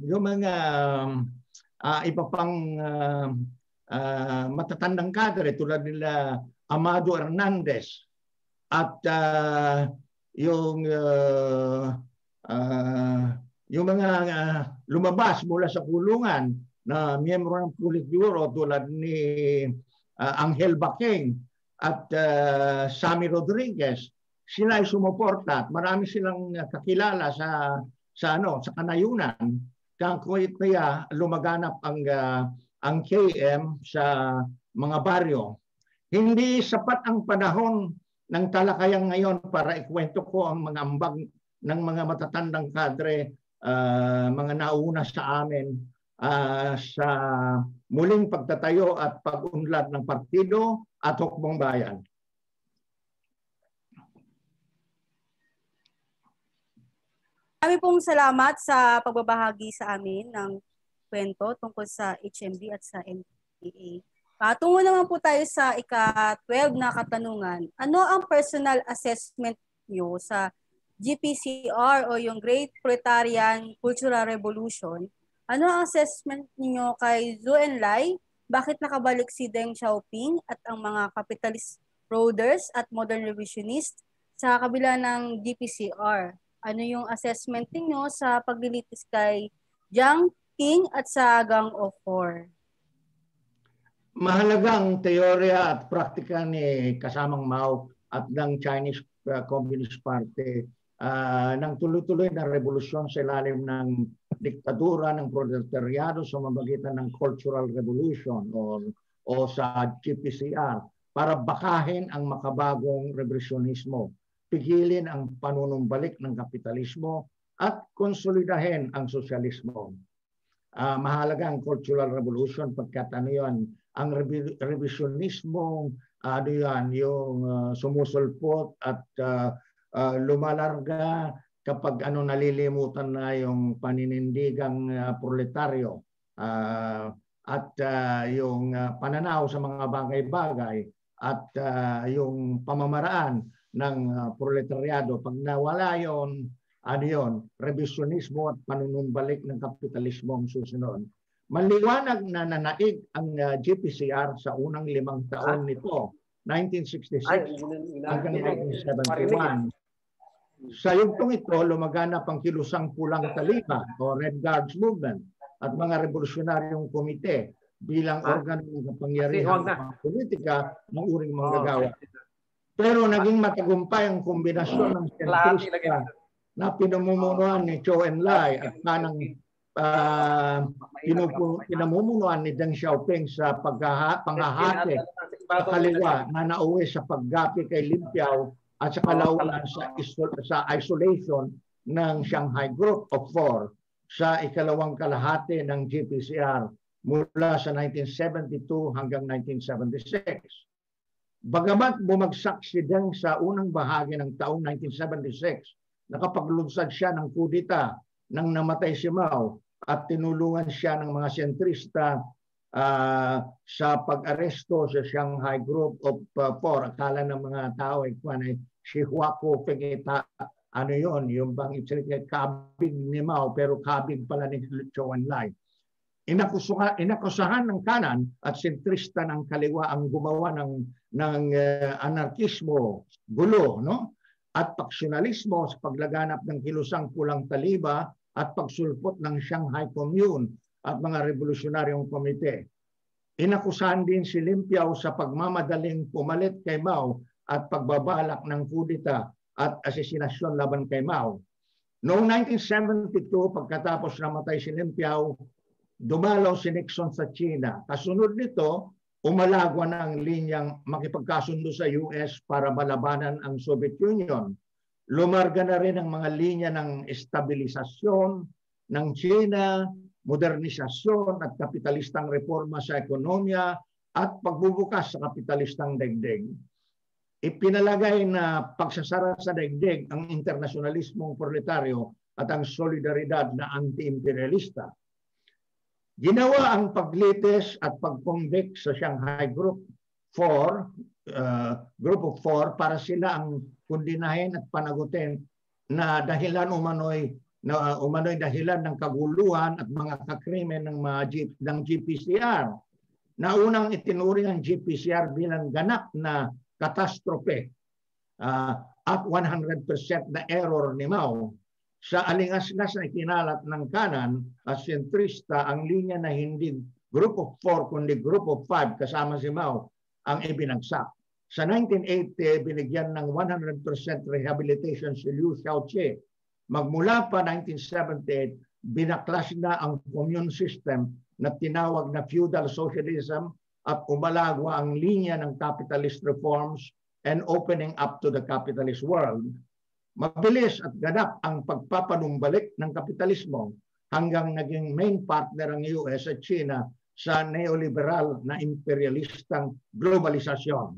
iba pang matatandang kadre tulad nila Amado Hernandez at yung mga lumabas mula sa kulungan na miyembro ng Politburo tulad ni Angel Baking at Sammy Rodriguez, sila ay sumuporta at marami silang kakilala sa kanayunan. Kaya lumaganap ang KM sa mga baryo. Hindi sapat ang panahon ng talakayan ngayon para ikwento ko ang mga ambag ng mga matatandang kadre, mga nauna sa amin sa muling pagtatayo at pag-unlad ng partido at hukbong bayan. Marami pong salamat sa pagbabahagi sa amin ng kwento tungkol sa HMB at sa NPA. Patungo naman po tayo sa ika-12 na katanungan. Ano ang personal assessment niyo sa GPCR o yung Great Proletarian Cultural Revolution? Ano ang assessment niyo kay Zhou Enlai? Bakit nakabalik si Deng Xiaoping at ang mga capitalist roaders at modern revisionists sa kabila ng GPCR? Ano yung assessment niyo sa paglilitis kay Jiang Qing at sa Gang of Four? Mahalagang teorya at praktika ni kasamang Mao at ng Chinese Communist Party ng tuloy-tuloy na revolusyon sa ilalim ng diktadura ng proletaryado sa mamagitan ng Cultural Revolution o sa GPCR para bakahin ang makabagong revolusyonismo, pigilin ang panunumbalik ng kapitalismo at konsolidahin ang sosyalismo. Mahalaga ang Cultural Revolution pagkat ang revisionismo, yung sumusulpot at lumalarga kapag nalilimutan na yung paninindigang proletaryo at yung pananaw sa mga bagay-bagay at yung pamamaraan ng proletaryado. Pag nawala yon, revisionismo at panunumbalik ng kapitalismo ang susunod. Maliwanag na nanaig ang GPCR sa unang 5 taon nito, 1966 hanggang 1971. Sa yugtong ito, lumaganap ang kilusang pulang taliba o Red Guards Movement at mga revolusyonaryong komite bilang organo ng kapangyarihan ng politika ng uring manggagawa. Pero naging matagumpay ang kombinasyon ng sentrista na pinamumunuan ni Zhou Enlai at kanang pinamumunuan ni Deng Xiaoping sa panghahati sa kaliwa na nauwi sa paggapi kay Lin Piao at sa kalaunan sa isolation ng Shanghai Group of Four sa ikalawang kalahati ng GPCR mula sa 1972 hanggang 1976. Bagamat bumagsak si Deng sa unang bahagi ng taong 1976, nakapaglunsad siya ng kudita nang namatay si Mao at tinulungan siya ng mga sentrista sa pag-aresto sa Shanghai Group of Four. Akala ng mga tao ay si Huaco Pegita, yung bang kabig ni Mao pero kabig pala ni Zhou Enlai. Inakusahan ng kanan at sentrista ng kaliwa ang gumawa ng anarkismo, gulo, at paksyonalismo sa paglaganap ng kilusang pulang taliba at pagsulpot ng Shanghai Commune at mga revolusyonaryong komite. Inakusahan din si Lin Piao sa pagmamadaling pumalit kay Mao at pagbabalak ng kudita at asesinasyon laban kay Mao. Noong 1972, pagkatapos namatay si Lin Piao, dumalaw si Nixon sa China. Kasunod nito, umalagwa na ang linyang makipagkasundo sa US para malabanan ang Soviet Union. Lumarga na rin ang mga linya ng estabilisasyon ng China, modernisasyon at kapitalistang reforma sa ekonomiya at pagbubukas sa kapitalistang daigdig. Ipinalagay na pagsasara sa daigdig ang internasyonalismong proletaryo at ang solidaridad na anti-imperialista. Ginawa ang paglitis at pag-convict sa Shanghai Group of Four para sila ang kundinahin at panagutin na dahilan umano'y dahilan ng kaguluhan at mga kakrimen ng GPCR. Naunang itinuring ang GPCR bilang ganap na katastrofe at 100% na error ni Mao. Sa alingas-ngas na ikinalat ng kanan at sentrista ang linya na hindi Group of Four kundi Group of Five kasama si Mao ang ibinagsak. Sa 1980, binigyan ng 100% rehabilitation si Liu Shaoqi. Magmula pa 1978, binaklas na ang commune system na tinawag na feudal socialism at umalagwa ang linya ng capitalist reforms and opening up to the capitalist world. Mabilis at ganap ang pagpapanumbalik ng kapitalismo hanggang naging main partner ang US at China sa neoliberal na imperialistang globalisasyon.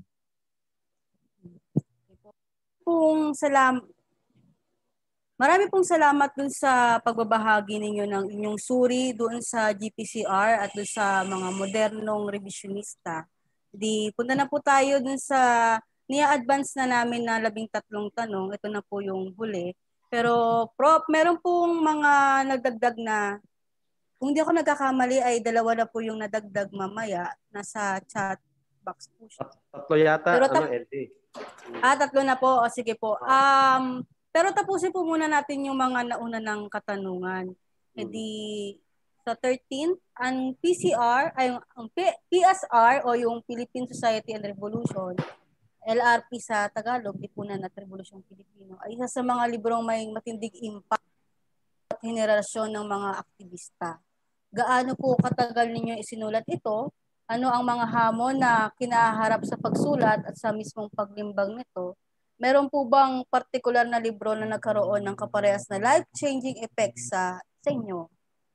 Marami pong salamat dun sa pagbabahagi ninyo ng inyong suri doon sa GPCR at doon sa mga modernong revisionista. Punta na po tayo dun sa nia-advance na namin na 13 tanong. Ito na po yung huli. Pero Prof, meron pong mga nagdagdag na, kung hindi ako nagkakamali ay 2 na po yung nadagdag mamaya. Nasa chat box po siya. 3 yata, LD. 3 na po. O sige po. Pero tapusin po muna natin yung mga nauna ng katanungan. Sa 13, ang PCR, ay ang PSR o yung Philippine Society and Revolution, LRP sa Tagalog, Lipunan at Revolusyong Pilipino, ay isa sa mga librong may matinding impact at henerasyon ng mga aktivista. Gaano po katagal ninyo isinulat ito? Ano ang mga hamon na kinaharap sa pagsulat at sa mismong paglimbag nito? Meron po bang partikular na libro na nagkaroon ng kaparehas na life-changing effects sa inyo?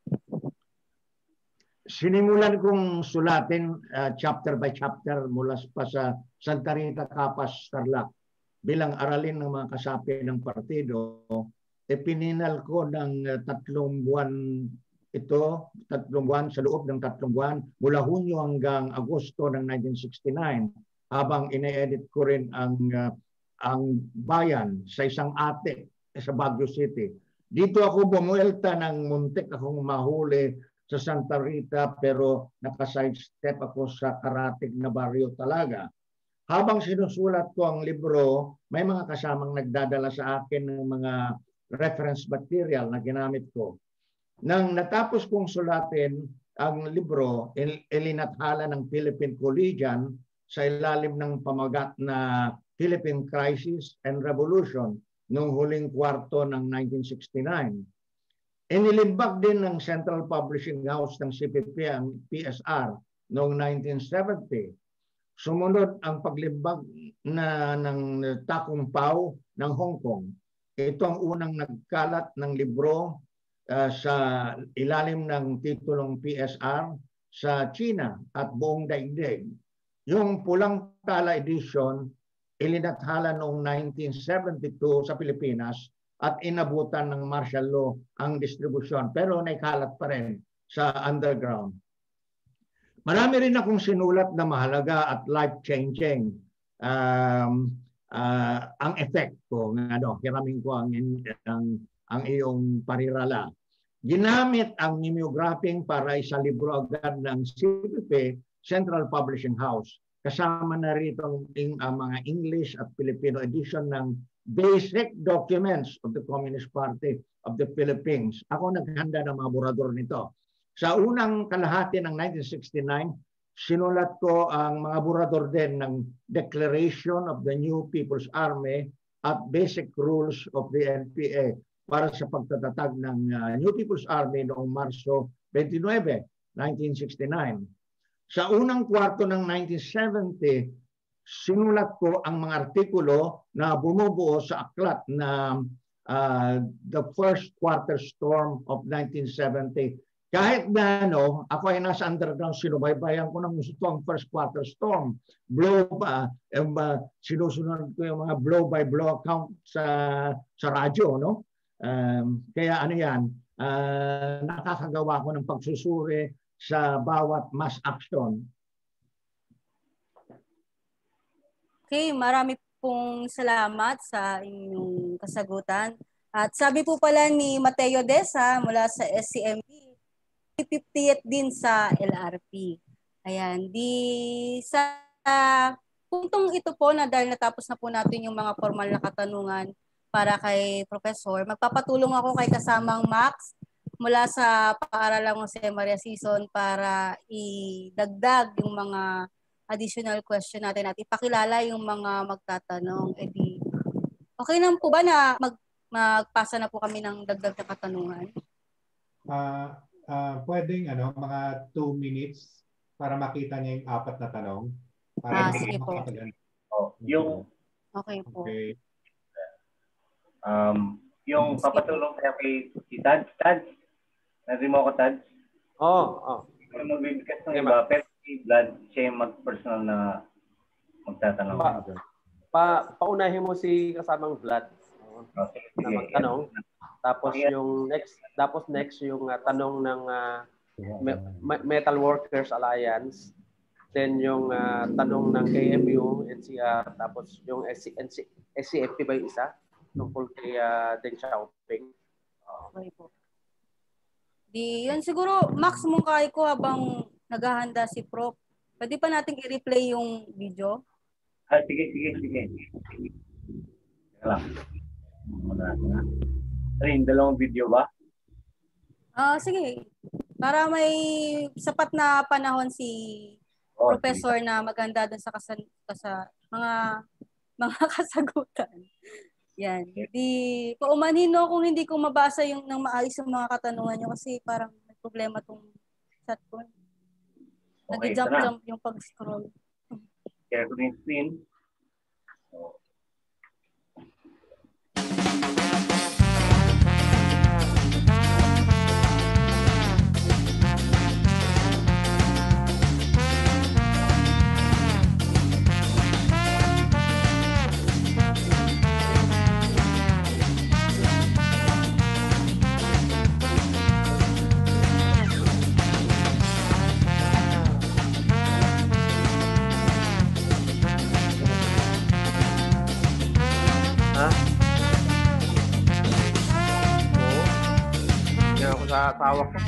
Sinimulan kong sulatin chapter by chapter mula pa sa Santa Rita, Capas, Tarlac bilang aralin ng mga kasapi ng partido. Pininal ko ng 3 buwan ito, 3 buwan sa loob ng 3 buwan mula Hunyo hanggang Agosto ng 1969 habang ine-edit ko rin ang bayan sa isang ate sa Baguio City. Dito ako bumuelta ng muntik akong mahuli sa Santa Rita pero naka-sidestep ako sa karatig na baryo talaga. Habang sinusulat ko ang libro, may mga kasamang nagdadala sa akin ng mga reference material na ginamit ko. Nang natapos kong sulatin ang libro, ilinathala ng Philippine Collegian sa ilalim ng pamagat na Philippine Crisis and Revolution noong huling kwarto ng 1969. Inilimbag din ng Central Publishing House ng CPP ang PSR noong 1970. Sumunod ang paglimbag ng Takong Pao ng Hong Kong. Ito ang unang nagkalat ng libro sa ilalim ng titulong PSR sa China at buong daigdig. Yung Pulang Tala edition ilinathala noong 1972 sa Pilipinas at inabutan ng martial law ang distribusyon pero naikalat pa rin sa underground. Marami rin akong sinulat na mahalaga at life-changing ang effect ko. Hiramin ko ang iyong parirala. Ginamit ang mimeographing para isalibro agad ng CPP, Central Publishing House. Kasama na rito ang mga English at Filipino edition ng Basic Documents of the Communist Party of the Philippines. Ako naghanda ng mga burador nito. Sa unang kalahati ng 1969, sinulat ko ang mga burador din ng Declaration of the New People's Army at Basic Rules of the NPA. para sa pagtatatag ng New People's Army noong Marso 29, 1969. Sa unang kwarto ng 1970, sinulat ko ang mga artikulo na bumubuo sa aklat na The First Quarter Storm of 1970. Kahit na ako ay nasa underground, sinubaybayan ko ng gusto ang First Quarter Storm. Sinusunod ko yung mga blow-by-blow account sa radyo. No? Kaya ano yan, nakakagawa ko ng pagsusuri sa bawat mass action. Okay, marami pong salamat sa inyong kasagutan. At sabi po pala ni Mateo Deza mula sa SCMP, 50th din sa LRP. Ayan, sa puntong ito po na dahil natapos na po natin yung mga formal na katanungan para kay Professor, magpapatulong ako kay kasamang Max mula sa Paaralang Jose Maria Sison para idagdag yung mga additional question natin at ipakilala yung mga magtatanong. Okay na po ba na magpasa na po kami ng dagdag na katanungan? Pwedeng mga 2 minutes para makita niya yung 4 na tanong. Para sige po. Okay po. Okay. Yung papatulong kay Tads. Narinig mo ako, Tads? Oo. Yung magbibigkas ng iba, pero si Vlad, siya yung mag-personal na magtatanong. Paunahin mo si kasamang Vlad na magtanong. Tapos yung next yung tanong ng Metal Workers Alliance. Then yung tanong ng KMU, NCR, tapos yung SCFP ba yung isa? Tungkol kay Deng Xiaoping. Okay po. Yun siguro, Max, mong kaya ko habang naghahanda si Prof. Pwede pa natin i-replay yung video? Sige. Lang. Yung dalawang video ba? Sige. Para may sapat na panahon si Professor na maganda dun sa mga kasagutan. Yan. Paumanhin kung hindi ko mabasa yung nang maayos yung mga katanungan nyo kasi parang may problema tong chat ko. Nag-jump yung pag-scroll. Share ko yung screen. Sa asawa ko.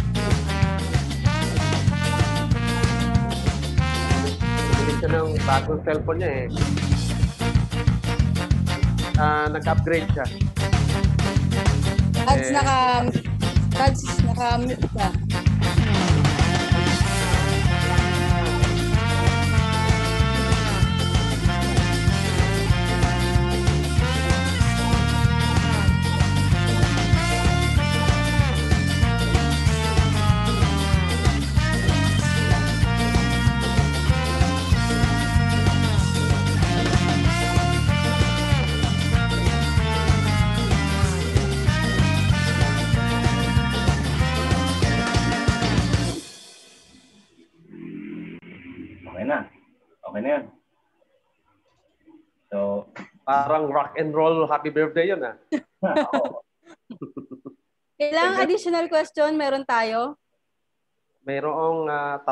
Bumili siya ng bagong cellphone niya eh. Nag-upgrade siya. Tads, naka-mute ka. Okay na yan. So, parang rock and roll happy birthday yun ah. Ilang additional question meron tayo? Mayroong 3.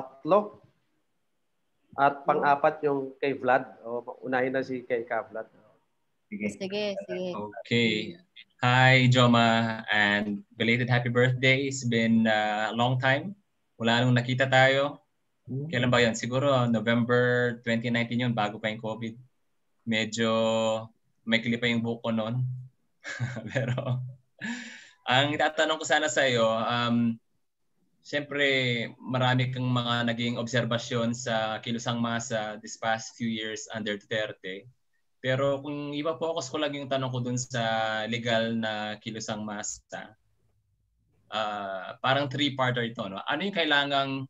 At pang-4 yung kay Vlad. Unahin na si kay Vlad. Sige. Okay. Hi, Joma, and belated happy birthday. It's been a long time. Wala nung nakita tayo. Kailan ba yun? Siguro November 2019 yun, bago pa yung COVID. Medyo may pa yung buko noon. Pero ang itatanong ko sana sa iyo, siyempre marami kang mga naging obserbasyon sa kilusang masa this past few years under Duterte. Pero kung ipa-focus ko lang yung tanong ko dun sa legal na kilusang masa, parang three-parter ito. No? Ano yung kailangang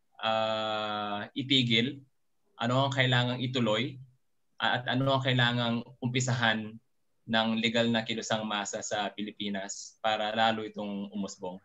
itigil? Ano ang kailangang ituloy? At ano ang kailangang umpisahan ng legal na kilusang masa sa Pilipinas para lalo itong umusbong?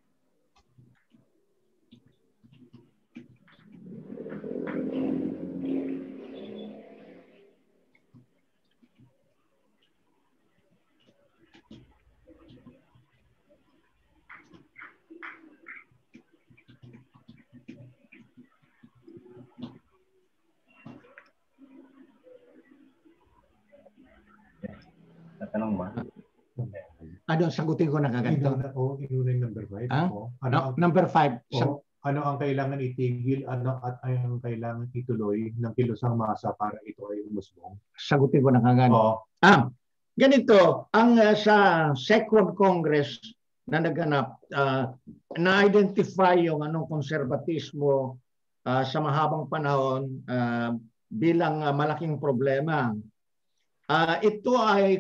Tatanong ba? Ano, sagutin ko na kaganito. Inuna yung number 5. Number 5. Ano ang kailangan itigil, ano at ang kailangan ituloy ng kilusang masa para ito ay umusbong? Sagutin ko na kaganito. Ganito, ang sa Second Congress na naganap, na-identify yung anong konserbatismo sa mahabang panahon bilang malaking problema. Ito ay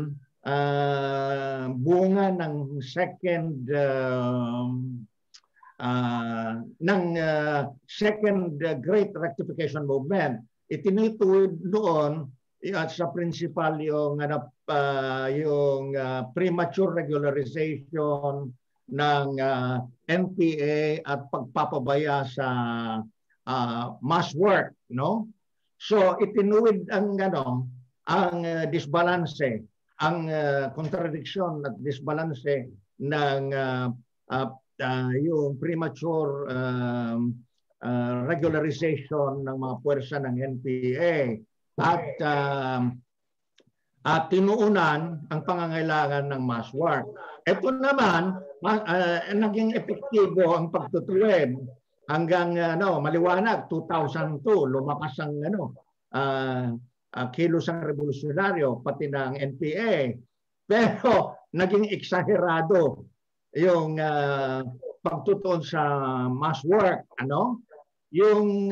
bunga ng second Great Rectification Movement. Itinituwid doon at sa principal yung premature regularization ng NPA at pagpapabaya sa mass work, no? So itinuwid ang disbalanse, ang contradiction at disbalanse ng yung premature regularization ng mga puwersa ng NPA at tinuunan ang pangangailangan ng mass work. Ito naman naging epektibo ang pagtutuwid hanggang maliwanag 2002 lumakas ang kilusang revolusyonaryo pati ng NPA, pero naging eksaherado yung pagtutuon sa mass work, yung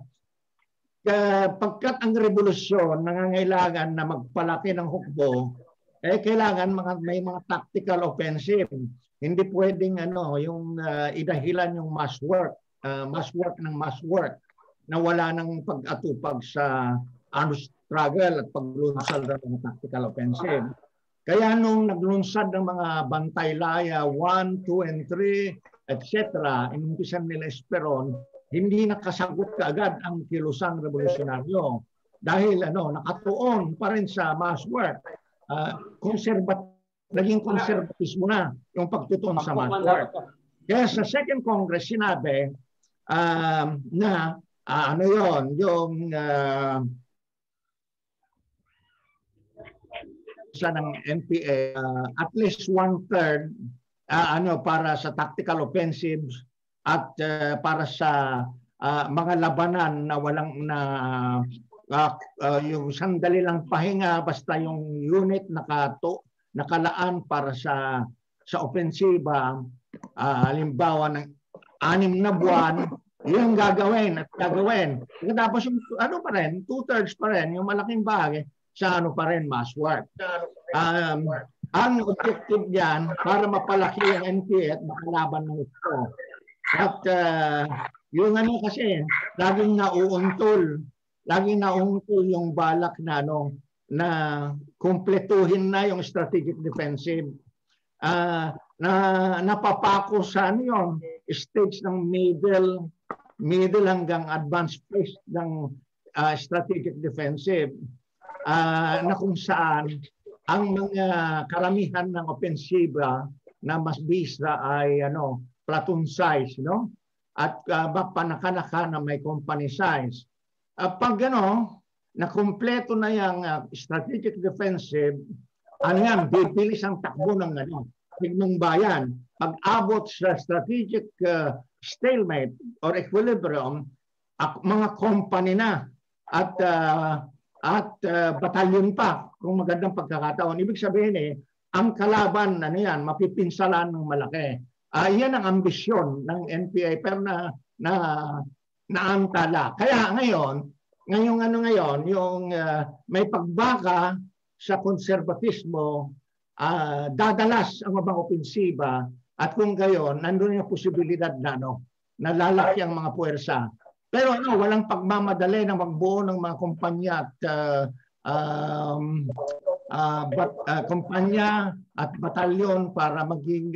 pagkat ang revolusyon nangangailangan na magpalaki ng hukbo, kailangan may mga tactical offensive. Hindi pwedeng yung idahilan yung mass work na wala nang pag-atupag sa struggle at paglunsad ng tactical offensive. Kaya nung naglunsad ng mga Bantay-Laya 1, 2, and 3, etc., inumpisan nila Esperon, hindi nakasagot kaagad ang kilusang revolusyonaryo dahil nakatuon pa rin sa mass work. Naging konserbatismo na yung pagtutuon sa mass work. Kaya sa Second Congress sinabi na ng NPA at least 1/3 para sa tactical offensives at para sa mga labanan na walang yung sandali lang pahinga, basta yung unit nakalaan para sa opensiba, halimbawa ng 6 na buwan, yung gagawin. Tapos yung pa rin, 2/3 pa rin, yung malaking bahagi sa pa rin mass work. Ang objective diyan para mapalaki ang NPA at makalaban ng ito. At yung kasi laging nauuntol yung balak na kumpletuhin na yung strategic defensive. Napapako sa stage ng middle hanggang advanced phase ng strategic defensive. Na kung saan ang mga karamihan ng opensiba na mas bisa ay platoon size, at panaka-naka na may company size. Pag na kumpleto na yung strategic defensive, bibilis ang takbo ng bayan. Pag-abot sa strategic stalemate or equilibrium, mga company na at batalyon pa kung magandang pagkakataon. Ibig sabihin ang kalaban mapipinsalan ng malaki. Yan ang ambisyon ng NPA pero naantala. Kaya ngayon ngayong ano ngayon, yung may pagbaka sa konserbatismo, dadalas ang mga opensiba at kung gayon, nandun yung posibilidad na lalaki ang mga puwersa. Pero walang pagmamadali na magbuo ng mga kumpanya at kumpanya at batalyon para maging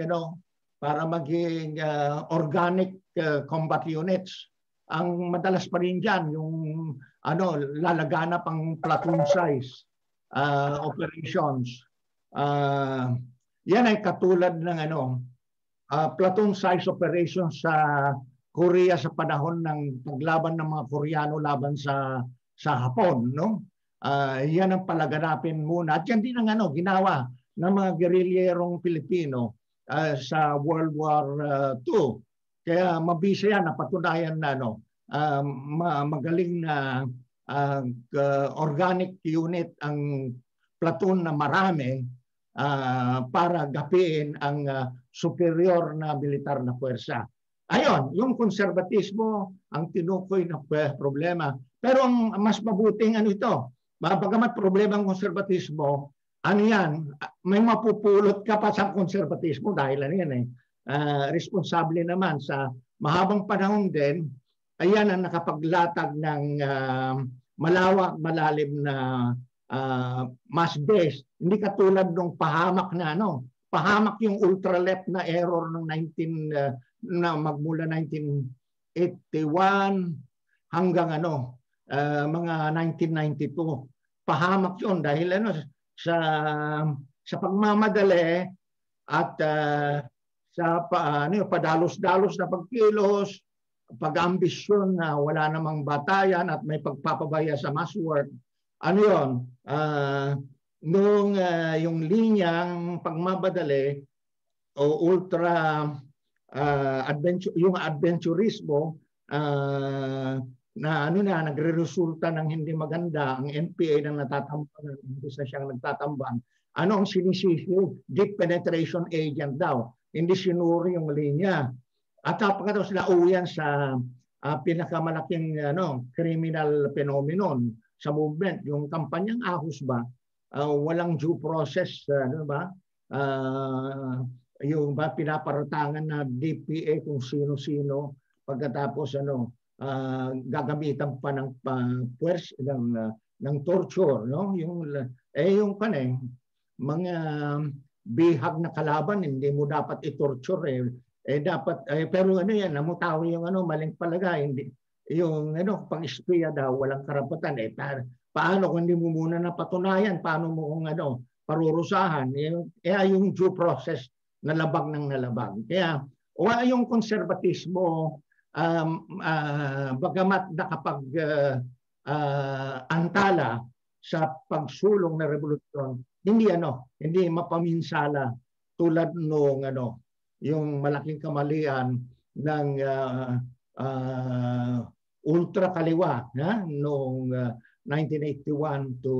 organic combat units. Ang madalas pa rin diyan yung lalaganap ang platoon size operations. Yan ay katulad ng platoon size operations sa Korea sa panahon ng paglaban ng mga Koreano laban sa Hapon, no? Yan ang palaganapin muna. At yan din ang ginawa ng mga gerilyerong Pilipino sa World War II. Kaya mabisa yan, napatunayan na magaling na organic unit ang platoon na marami para gapiin ang superior na militar na puwersa. Ayon, yung konserbatismo ang tinukoy na problema. Pero ang mas mabuting ito, bagamat problema ang konserbatismo, yan, may mapupulot ka pa sa konserbatismo dahil responsable naman sa mahabang panahon din, ayan ang nakapaglatag ng malawak, malalim na mass base. Hindi katulad ng pahamak na pahamak yung ultra-left na error ng magmula 1981 hanggang mga 1992. Pahamak yun dahil sa pagmamadali at sa padalos-dalos na pagkilos, pag-ambisyon na wala namang batayan at may pagpapabaya sa mass work. Yung linyang pagmamadali o ultra yung adventurismo na nagre-resulta ng hindi maganda, ang NPA na natatamban, hindi na siyang nagtatambang. Ang sinisisi? Deep penetration agent daw. Hindi sinuri yung linya. At pagkatapos nauuyan sa pinakamalaking criminal phenomenon sa movement, yung kampanyang Ahos ba, walang due process, yung pinaparatangan na DPA kung sino-sino, pagkatapos gagamitan pa ng puwers ng torture, yung mga bihag na kalaban hindi mo dapat i-torture dapat pero namutawi yung maling palagay, hindi yung pang-espiya daw walang karapatan paano kung hindi mo muna napatunayan, paano mo kung parurusahan, yung due process na labag ng nalabag. Kaya yung konserbatismo bagamat nakapag antala sa pagsulong na revolusyon, hindi mapaminsala tulad nung yung malaking kamalian ng ultra kaliwa noong 1981 to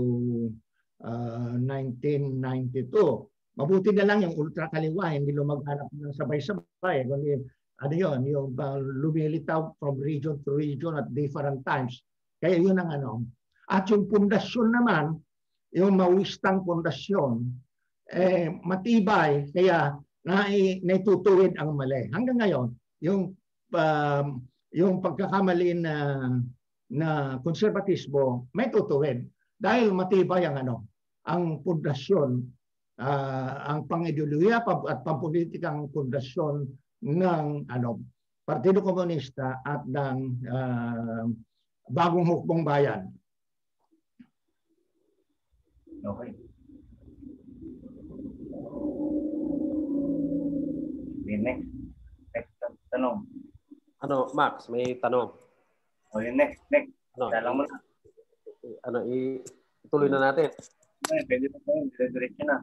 1992. Mabuti na lang yung ultra kaliwa hindi lumaganap ng sabay-sabay, kundi yung lumilitaw from region to region at different times. Kaya yun ang At yung pundasyon naman, yung mawistang pundasyon, matibay, kaya naitutuwid ang mali. Hanggang ngayon, yung pagkakamali na konserbatismo, may tutuwid. Dahil matibay ang pundasyon, ang pang-ideolohiya at pampolitikang pundasyon ng Partido Komunista at ng Bagong Hukbong Bayan. Okay. Next tanong. Max, may tanong. Next. Talang mo na. Ituloy na natin. Pwede na po, dire-diretso na.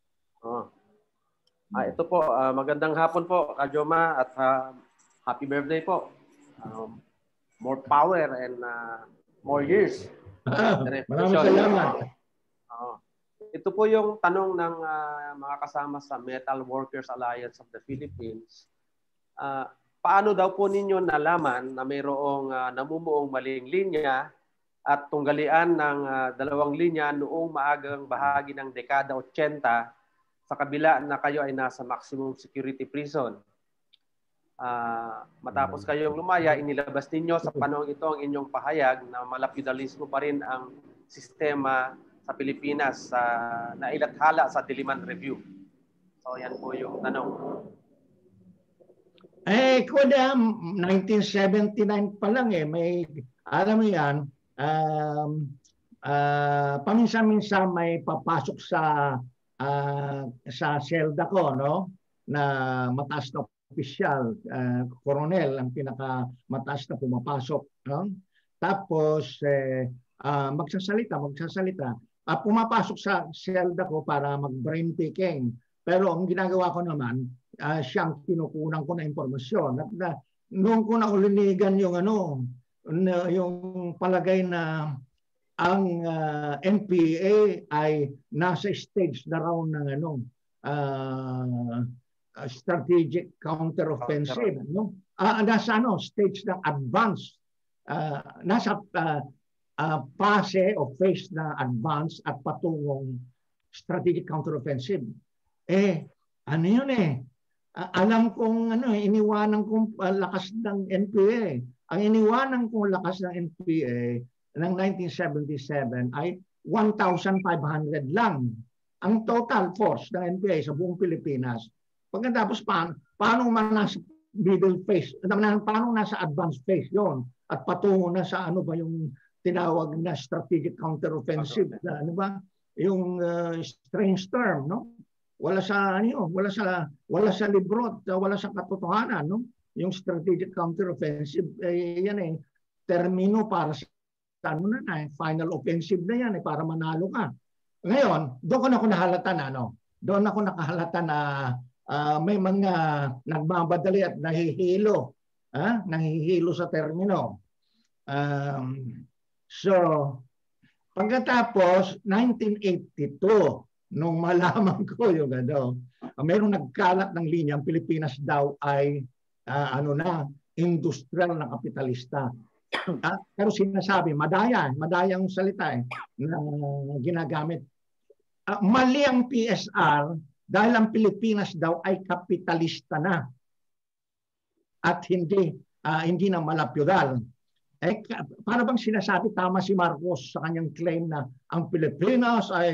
Ito po, magandang hapon po, Kajoma, at happy birthday po. More power and more years. Maraming salamat. Ito po yung tanong ng mga kasama sa Metal Workers Alliance of the Philippines. Paano daw po ninyo nalaman na mayroong namumuong maling linya at tunggalian ng dalawang linya noong maagang bahagi ng dekada 80 sa kabila na kayo ay nasa maximum security prison. Matapos kayong lumaya, inilabas ninyo sa panahon ito ang inyong pahayag na malapidalismo pa rin ang sistema sa Pilipinas na ilathala sa Diliman Review. So yan po yung tanong. Kuda, 1979 pa lang may, alam mo yan, paminsan-minsan may papasok sa selda ko, no? Na mataas na opisyal, koronel, ang pinakamataas na pumapasok. No? Tapos, magsasalita. Pumapasok sa selda ko para mag-brain picking. Pero ang ginagawa ko naman, siyang kinukunan ko na impormasyon. At noong ko na ulinigan yung yung palagay na ang NPA ay nasa stage na raw ng strategic counteroffensive, no? Nasa stage ng advance, nasa phase o phase na advance at patungong strategic counteroffensive. Ano yun alam kong iniwanan kong lakas ng NPA. Ang iniwanan kong lakas ng NPA ng 1977 ay 1,500 lang ang total force ng NPA sa buong Pilipinas. Pagkatapos paano man nasa middle phase, paano nasa advanced phase yon at patungo na sa ano ba yung tinawag na strategic counteroffensive, ano ba yung strange term, no? Wala sa libro, wala sa katotohanan, no? Yung strategic counteroffensive yan termino para sa final offensive na yan para manalo ka. Ngayon, doon ako nahalata na may mga nagbabadali at nahihilo sa termino. So, pagkatapos 1982, nung malaman ko yung mayroong nagkalat ng linya, ang Pilipinas daw ay industrial na kapitalista. Pero sinasabi, madayang salita na ginagamit. Mali ang PSR dahil ang Pilipinas daw ay kapitalista na at hindi na malapyudal. Para bang sinasabi tama si Marcos sa kanyang claim na ang Pilipinas ay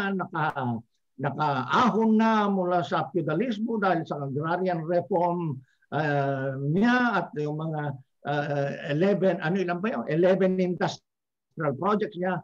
nakaahon na mula sa feudalismo dahil sa agrarian reform niya at yung mga 11 industrial projects niya.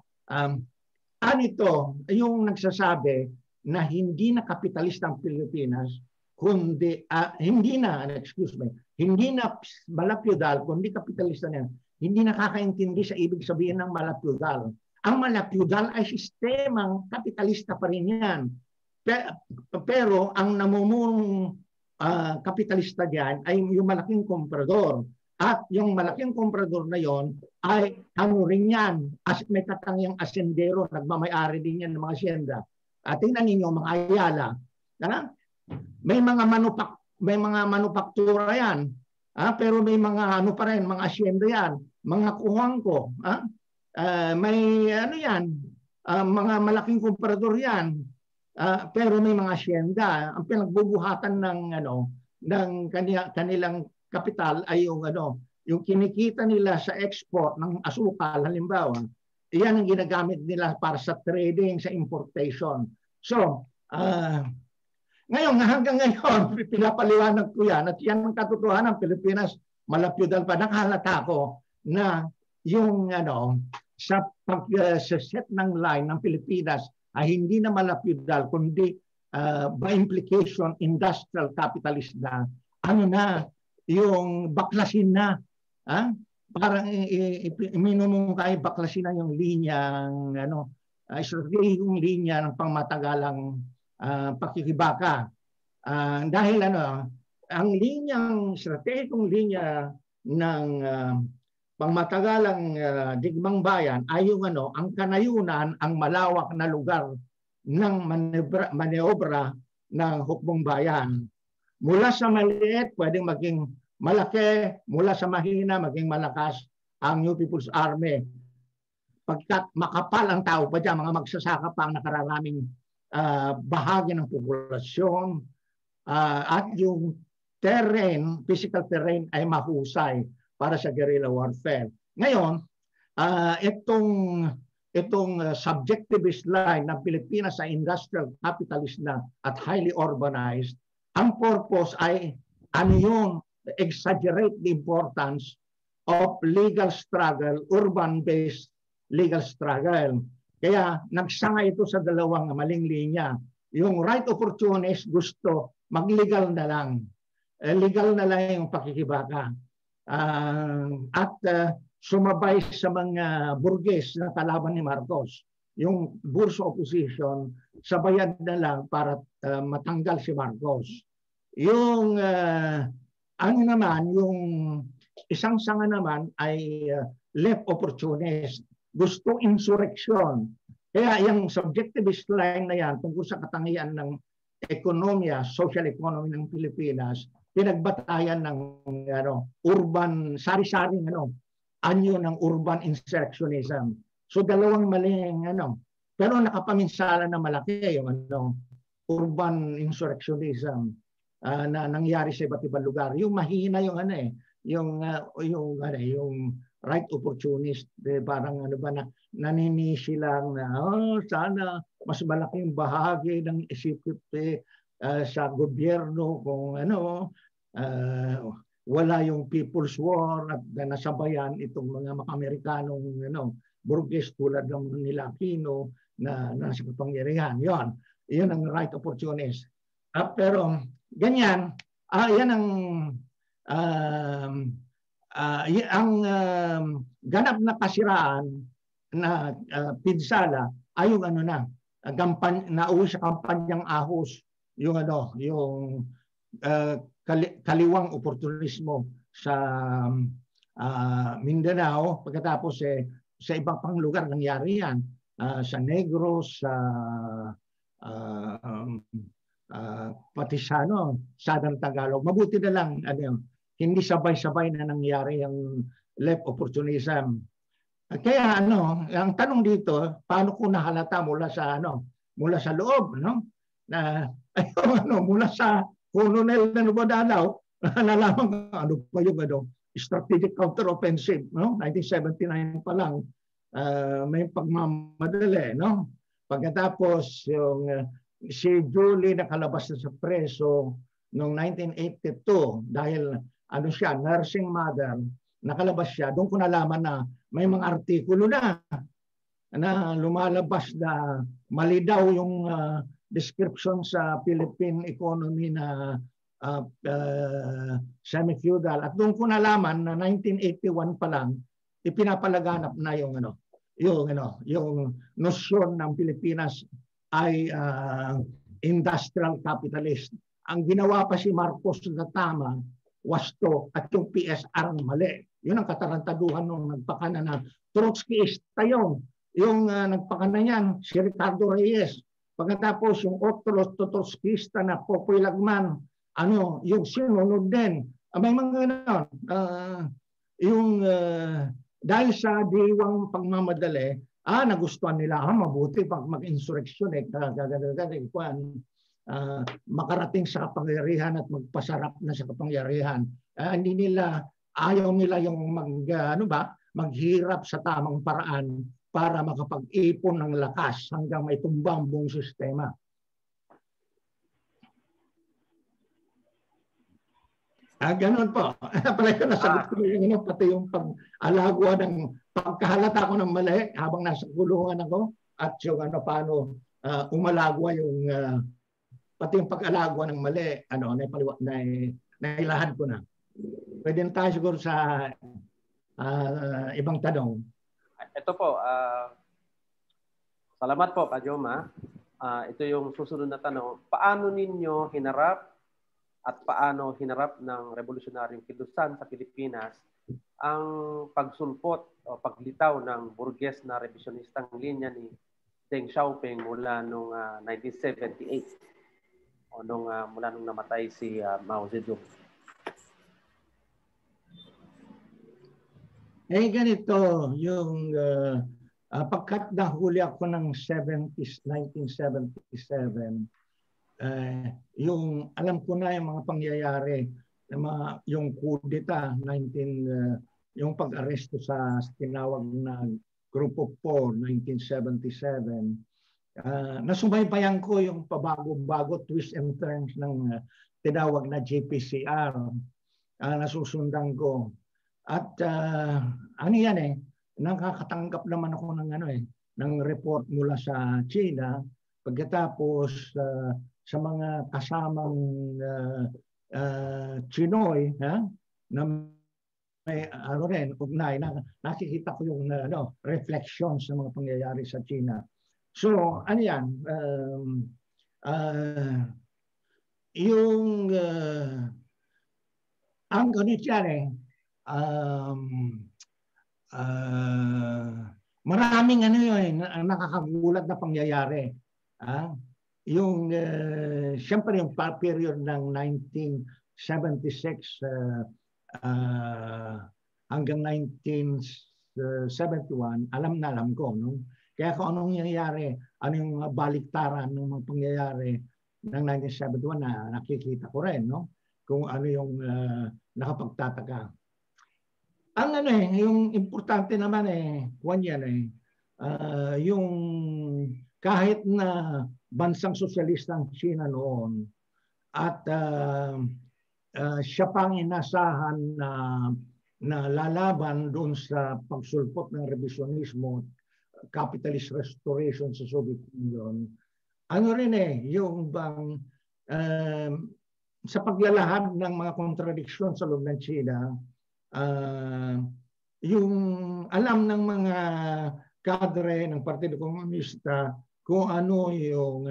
Yung nagsasabi na hindi na kapitalista ang Pilipinas, kundi hindi na malapyudal, kundi kapitalista niya. Hindi nakakaintindi sa ibig sabihin ng malapyudal. Ang malapyudal ay sistemang kapitalista pa rin yan. Pero ang namumulong kapitalista diyan ay yung malaking komprador. At yung malaking komprador na yon ay rin yan. May katangyang asendero, nagmamayari din yan ng mga asyenda. At tingnan ninyo mga Ayala. May mga manufaktura yan. Pero may mga pa rin, mga asyenda yan, mga kuhangko, may mga malaking komprador yan, pero may mga asyenda. Ang pinagbubuhatan ng kanilang kapital ay yung kinikita nila sa export ng asukal, halimbawa, iyan ang ginagamit nila para sa trading, sa importation. So, hanggang ngayon, pinapaliwanag ko yan at yan ang katotohanan ng Pilipinas, malapyudal pa. Nakahalata ko na yung sa set ng line ng Pilipinas ay hindi na malapyudal, kundi by implication, industrial capitalist na, yung baklasin na. Parang minumungkay baklasin na yung linya, yung linya ng pangmatagalang pakikibaka. Dahil ang stratehikong linya ng pangmatagalang digmang bayan ay yung ang kanayunan, ang malawak na lugar ng maniobra ng hukbong bayan. Mula sa maliit, pwedeng maging malaki, mula sa mahina, maging malakas ang New People's Army. pagkat makapal ang tao pa dyan, mga magsasaka pa ang nakararaming bahagi ng populasyon, at yung terrain, physical terrain ay mahusay para sa guerrilla warfare. Ngayon, itong subjectivist line ng Pilipinas sa industrial capitalist na at highly urbanized, ang purpose ay exaggerate the importance of legal struggle, urban-based legal struggle. Kaya nagsanga ito sa dalawang maling linya. Yung right opportunist gusto mag-legal na lang. Legal na lang yung pakikibaka. At sumabay sa mga burges na kalaban ni Marcos. Yung burso opposition, sabayan na lang para matanggal si Marcos. Yung yung isang sanga naman ay left opportunist. Gusto insurrection. Kaya yung subjectivist line na yan tungkol sa katangian ng ekonomiya, social economy ng Pilipinas, pinagbatayan ng urban, sari-saring anyo ng urban insurrectionism. So dalawang maling pero nakapaminsala na malaki yung urban insurrectionism na nangyari sa iba't ibang lugar. Yung mahina yung yung right opportunist, parang naninisi lang na sana mas malaking bahagi ng isipin sa gobyerno kung wala yung People's War at nasabayan itong mga Amerikanong burgess tulad ng nila Aquino na nasa kapangyarihan. Yun ang right opportunist. Pero ganyan, yan ang ganap na kasiraan na pinsala ay yung nauwi sa kampanyang ahos yung kaliwang oportunismo sa Mindanao, pagkatapos sa ibang pang lugar nangyari yan, sa Negros, sa pati sa Southern Tagalog. Mabuti na lang hindi sabay-sabay na nangyari ang left opportunism. Kaya ang tanong dito, paano ko nahalata mula sa loob, na mula sa Colonel na Nabadalaw, nalaman pa yung strategic counteroffensive, 1979 pa lang, may pagmamadali, Pagkatapos yung si Julie nakalabas na sa preso noong 1982 dahil nursing mother, nakalabas siya. Doon ko nalaman na may mga artikulo na lumalabas na mali daw yung description sa Philippine economy na semi-feudal. At doon ko nalaman na 1981 pa lang ipinapalaganap na yung nosyon ng Pilipinas ay industrial capitalist. Ang ginawa pa si Marcos na tama, wasto, at yung PSR ang mali. Yun ang katarantaduhan nung nagpakana na Trotskyista yung nagpakana yan, si Ricardo Reyes. Pagkatapos yung otro Trotskyista na Popoy Lagman, yung sinunod din. May mga dahil sa diwang pagmamadali, nagustuhan nila, mabuti pag mag-insurrection makarating sa kapangyarihan at magpasarap na sa kapangyarihan. Ayaw nila yung maghirap sa tamang paraan para makapag-ipon ng lakas hanggang may tumbang buong sistema. Ganun po. Pala ko nasagot ko yung pati yung pag-alagwa ng pagkahalata ko ng mali habang nasa kulungan ako at yung paano umalagwa yung pati yung pag-alagwa ng mali, nailahad ko na. Pwede na tayo siguro sa ibang tanong. Ito po, salamat po, Kajoma. Ito yung susunod na tanong. Paano ninyo hinarap at paano hinarap ng revolutionaryong kilusan sa Pilipinas ang pagsulpot o paglitaw ng burges na revisionistang linya ni Deng Xiaoping mula noong 1978 o mula nung namatay si Mao Zedong? Ganito yung Pagkat nahuli ako ng 1977, yung alam ko na yung mga pangyayari, yung coup d'etat, yung pag-aresto sa tinawag na Grupo 4, 1977, nasubaybayan ko yung pabago-bago twist and turns ng tinawag na GPCR. Nasusundan ko. At ano yan nakakatanggap naman ako ng ng report mula sa China pagkatapos sa mga kasamang Chinoy na may ugnay nakikita ko yung reflection sa mga pangyayari sa China. So ano yan yung ang ganito yan maraming nakakagulat na pangyayari. Yung siyempre yung period ng 1976 hanggang 1971, alam ko. No? Kaya kung anong nangyayari, ano yung baliktaran ng mga pangyayari ng 1971 na nakikita ko rin. No? Kung ano yung nakapagtataka. Ang yung importante naman yung kahit na bansang sosyalista ang China noon at siya pang inasahan na lalaban doon sa pagsulpot ng revisionismo, capitalist restoration sa Soviet Union. Ano rin yung bang sa paglalahad ng mga kontradiksyon sa loob ng China, yung alam ng mga kadre ng Partido Komunista kung ano yung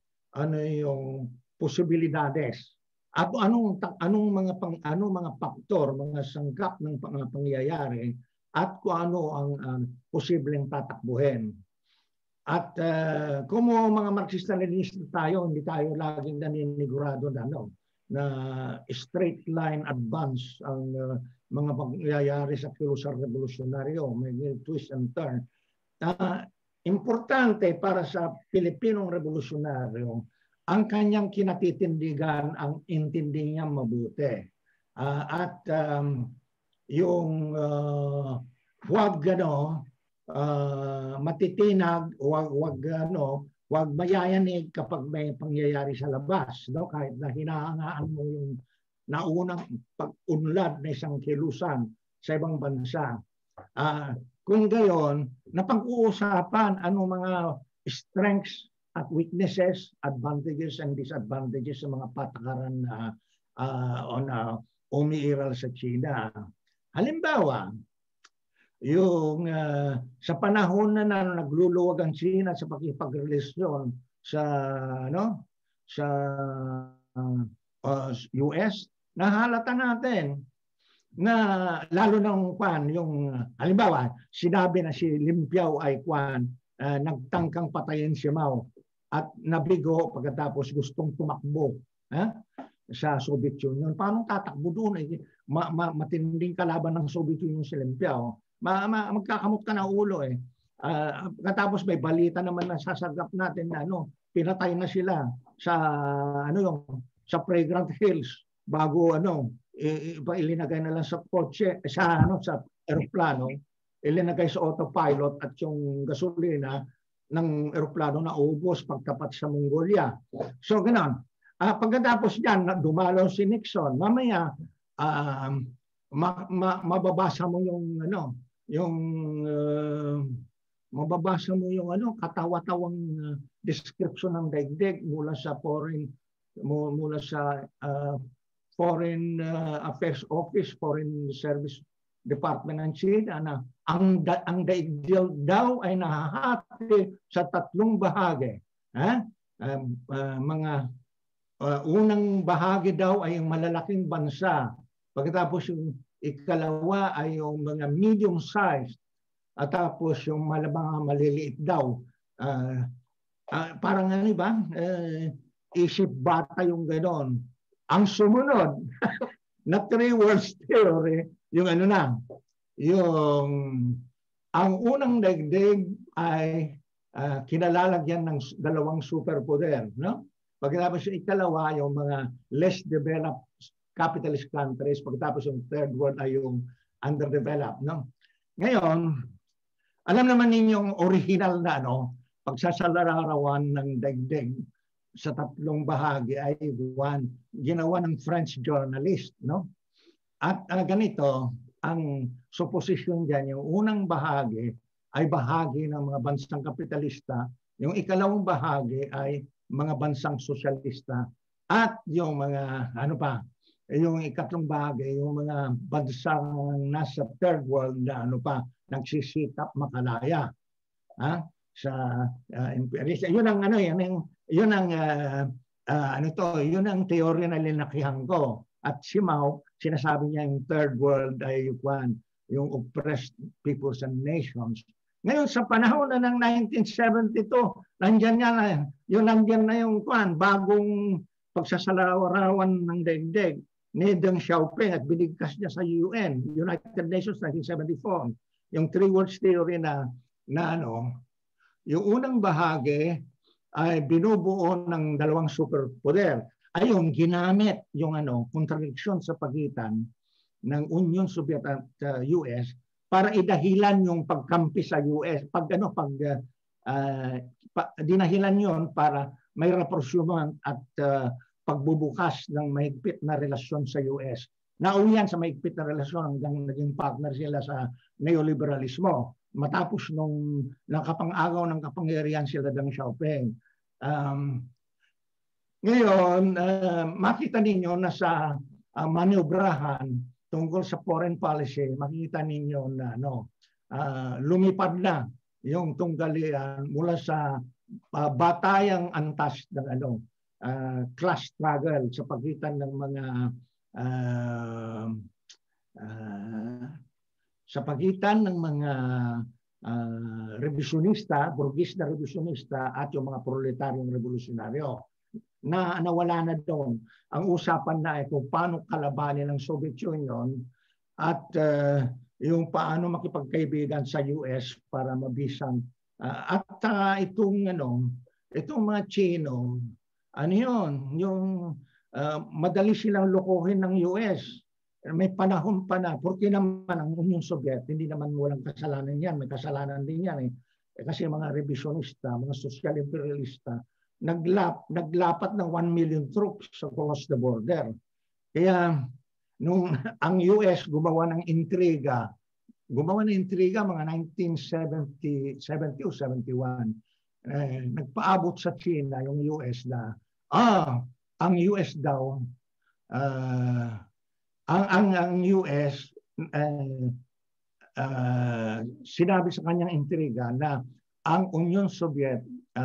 posibilidades at anong mga faktor, mga sangkap ng mga pangyayari at kung ano ang posibleng tatakbuhin. At kung mga Marxista-Leninista tayo, hindi tayo laging naninigurado na straight line advance ang mga pangyayari sa kilusang revolusyonaryo, may twist and turn. Importante para sa Pilipinong revolusyonaryo ang kanyang kinatitindigan, ang intindi niya mabuti. At yung huwag matitinag, huwag mayayanig kapag may pangyayari sa labas. No? Kahit na hinahangaan mo yung naunang pag-unlad na isang kilusan sa ibang bansa. Kung gayon, napag-uusapan ano mga strengths at weaknesses, advantages and disadvantages sa mga patakaran na umiiral sa China. Halimbawa, yung sa panahon na nagluluwag ang China sa pakipagrelasyon sa US, nahalata natin na lalo ng yung halimbawa sinabi na si Lim Piao ay nagtangkang patayin si Mao at nabigo pagkatapos gustong tumakbo sa Soviet Union. Paano tatakbo doon? Matinding kalaban ng Soviet Union si Lim Piao. Magkakamot ka na ulo Pagkatapos may balita naman na sasagap natin na pinatay na sila sa Fragrant Hills bago ilinagay na lang sa kotse sa eroplano, ilinagay sa autopilot at yung gasolina ng eroplano na ubos pagtapat sa Mongolia. So ganoon. Pagkatapos diyan dumalaw si Nixon. Mamaya mababasa mo mababasa mo yung katawa-tawang description ng daigdig mula sa Foreign Affairs Office, Foreign Service Department ng China na ang daigdig daw ay nahahati sa 3 bahagi. Unang bahagi daw ay yung malalaking bansa. Pagkatapos yung ikalawa ay yung mga medium size at tapos yung mga maliliit daw. Parang isip bata yung ganon. Ang sumunod na 3 words theory, yung ang unang daigdig ay kinalalagyan ng dalawang superpoder, no? Pagkatapos yung ikalawa, yung mga less developed capitalist countries, pagkatapos yung third world ay yung underdeveloped, no? Ngayon, alam naman ninyong original na pagsasalarawan ng daigdig sa tatlong bahagi ay ginawa ng French journalist, no? At ganito ang supposition diyan, yung unang bahagi ay bahagi ng mga bansang kapitalista, yung ikalawang bahagi ay mga bansang sosyalista, at yung mga yung ikatlong bahagi, yung mga bansang nasa third world na nagsisikap makalaya sa imperialism. Yun ang yun ang teorya na linakihan ko. At si Mao, sinasabi niya yung third world ay yung oppressed peoples and nations. Ngayon, sa panahon na ng 1972, nandiyan na yung bagong pagsasalarawan ng daigdig ni Deng Xiaoping at binigkas niya sa UN, United Nations 1974. Yung three worlds theory na yung unang bahagi ay binubuo ng dalawang superpoder. Ayun, ginamit yung contradiction sa pagitan ng Union Soviet at US para idahilan yung pagkampi sa US. Dinahilan yon para may represyonan at pagbubukas ng mahigpit na relasyon sa US. Nauwihan sa mahigpit na relasyon hanggang naging partner sila sa neoliberalismo. Matapos nung nakapang-agaw ng kapangyarihan sila Deng Xiaoping. Ngayon, makita ninyo na sa maniobrahan tungkol sa foreign policy, makikita ninyo na lumipad na yung tunggalian mula sa batayang antas ng class struggle sa pagitan ng mga revisionista, burgis na revisionista at yung mga proletaryong revolusyonaryo na nawala na doon. Ang usapan na ay kung paano kalabanin ng Soviet Union at yung paano makipagkaibigan sa US para mabisang at itong mga Chino, yung madali silang lokohin ng US. May panahon pa na, porque naman ang Union Soviet, hindi naman walang kasalanan yan, may kasalanan din yan kasi mga revisionista, mga social imperialista, naglapat ng 1 million troops across the border. Kaya nung ang US gumawa ng intriga mga 1970 o 71, nagpaabot sa China yung US na ang US daw ang US sinabi sa kanyang intriga na ang Union Soviet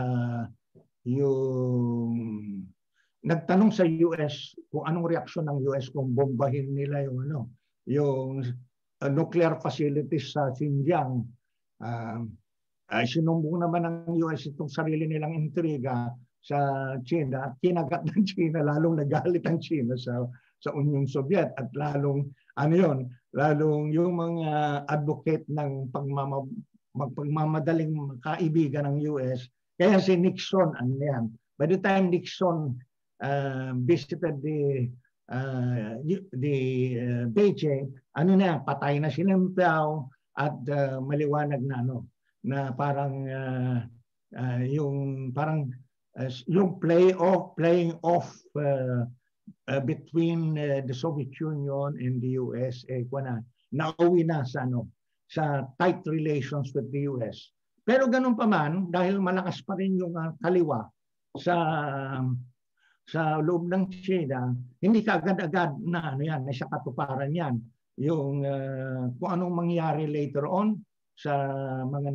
yung nagtanong sa US kung anong reaksyon ng US kung bombahin nila yung nuclear facilities sa Xinjiang. Sinumbong naman ng US itong sarili nilang intriga sa China at kinagat ng China, lalong nagalit ang China sa Union Soviet at lalong yung mga advocate ng pagmamadaling kaibigan ng US. Kaya si Nixon, by the time Nixon visited the Beijing, patay na si Lin Biao at maliwanag na parang yung playing off between the Soviet Union and the US nauwi na sa tight relations with the US. Pero ganun pa man, dahil malakas pa rin yung kaliwa sa loob ng China, hindi kaagad-agad na sa katuparan yan. Yung kung anong mangyari later on sa mga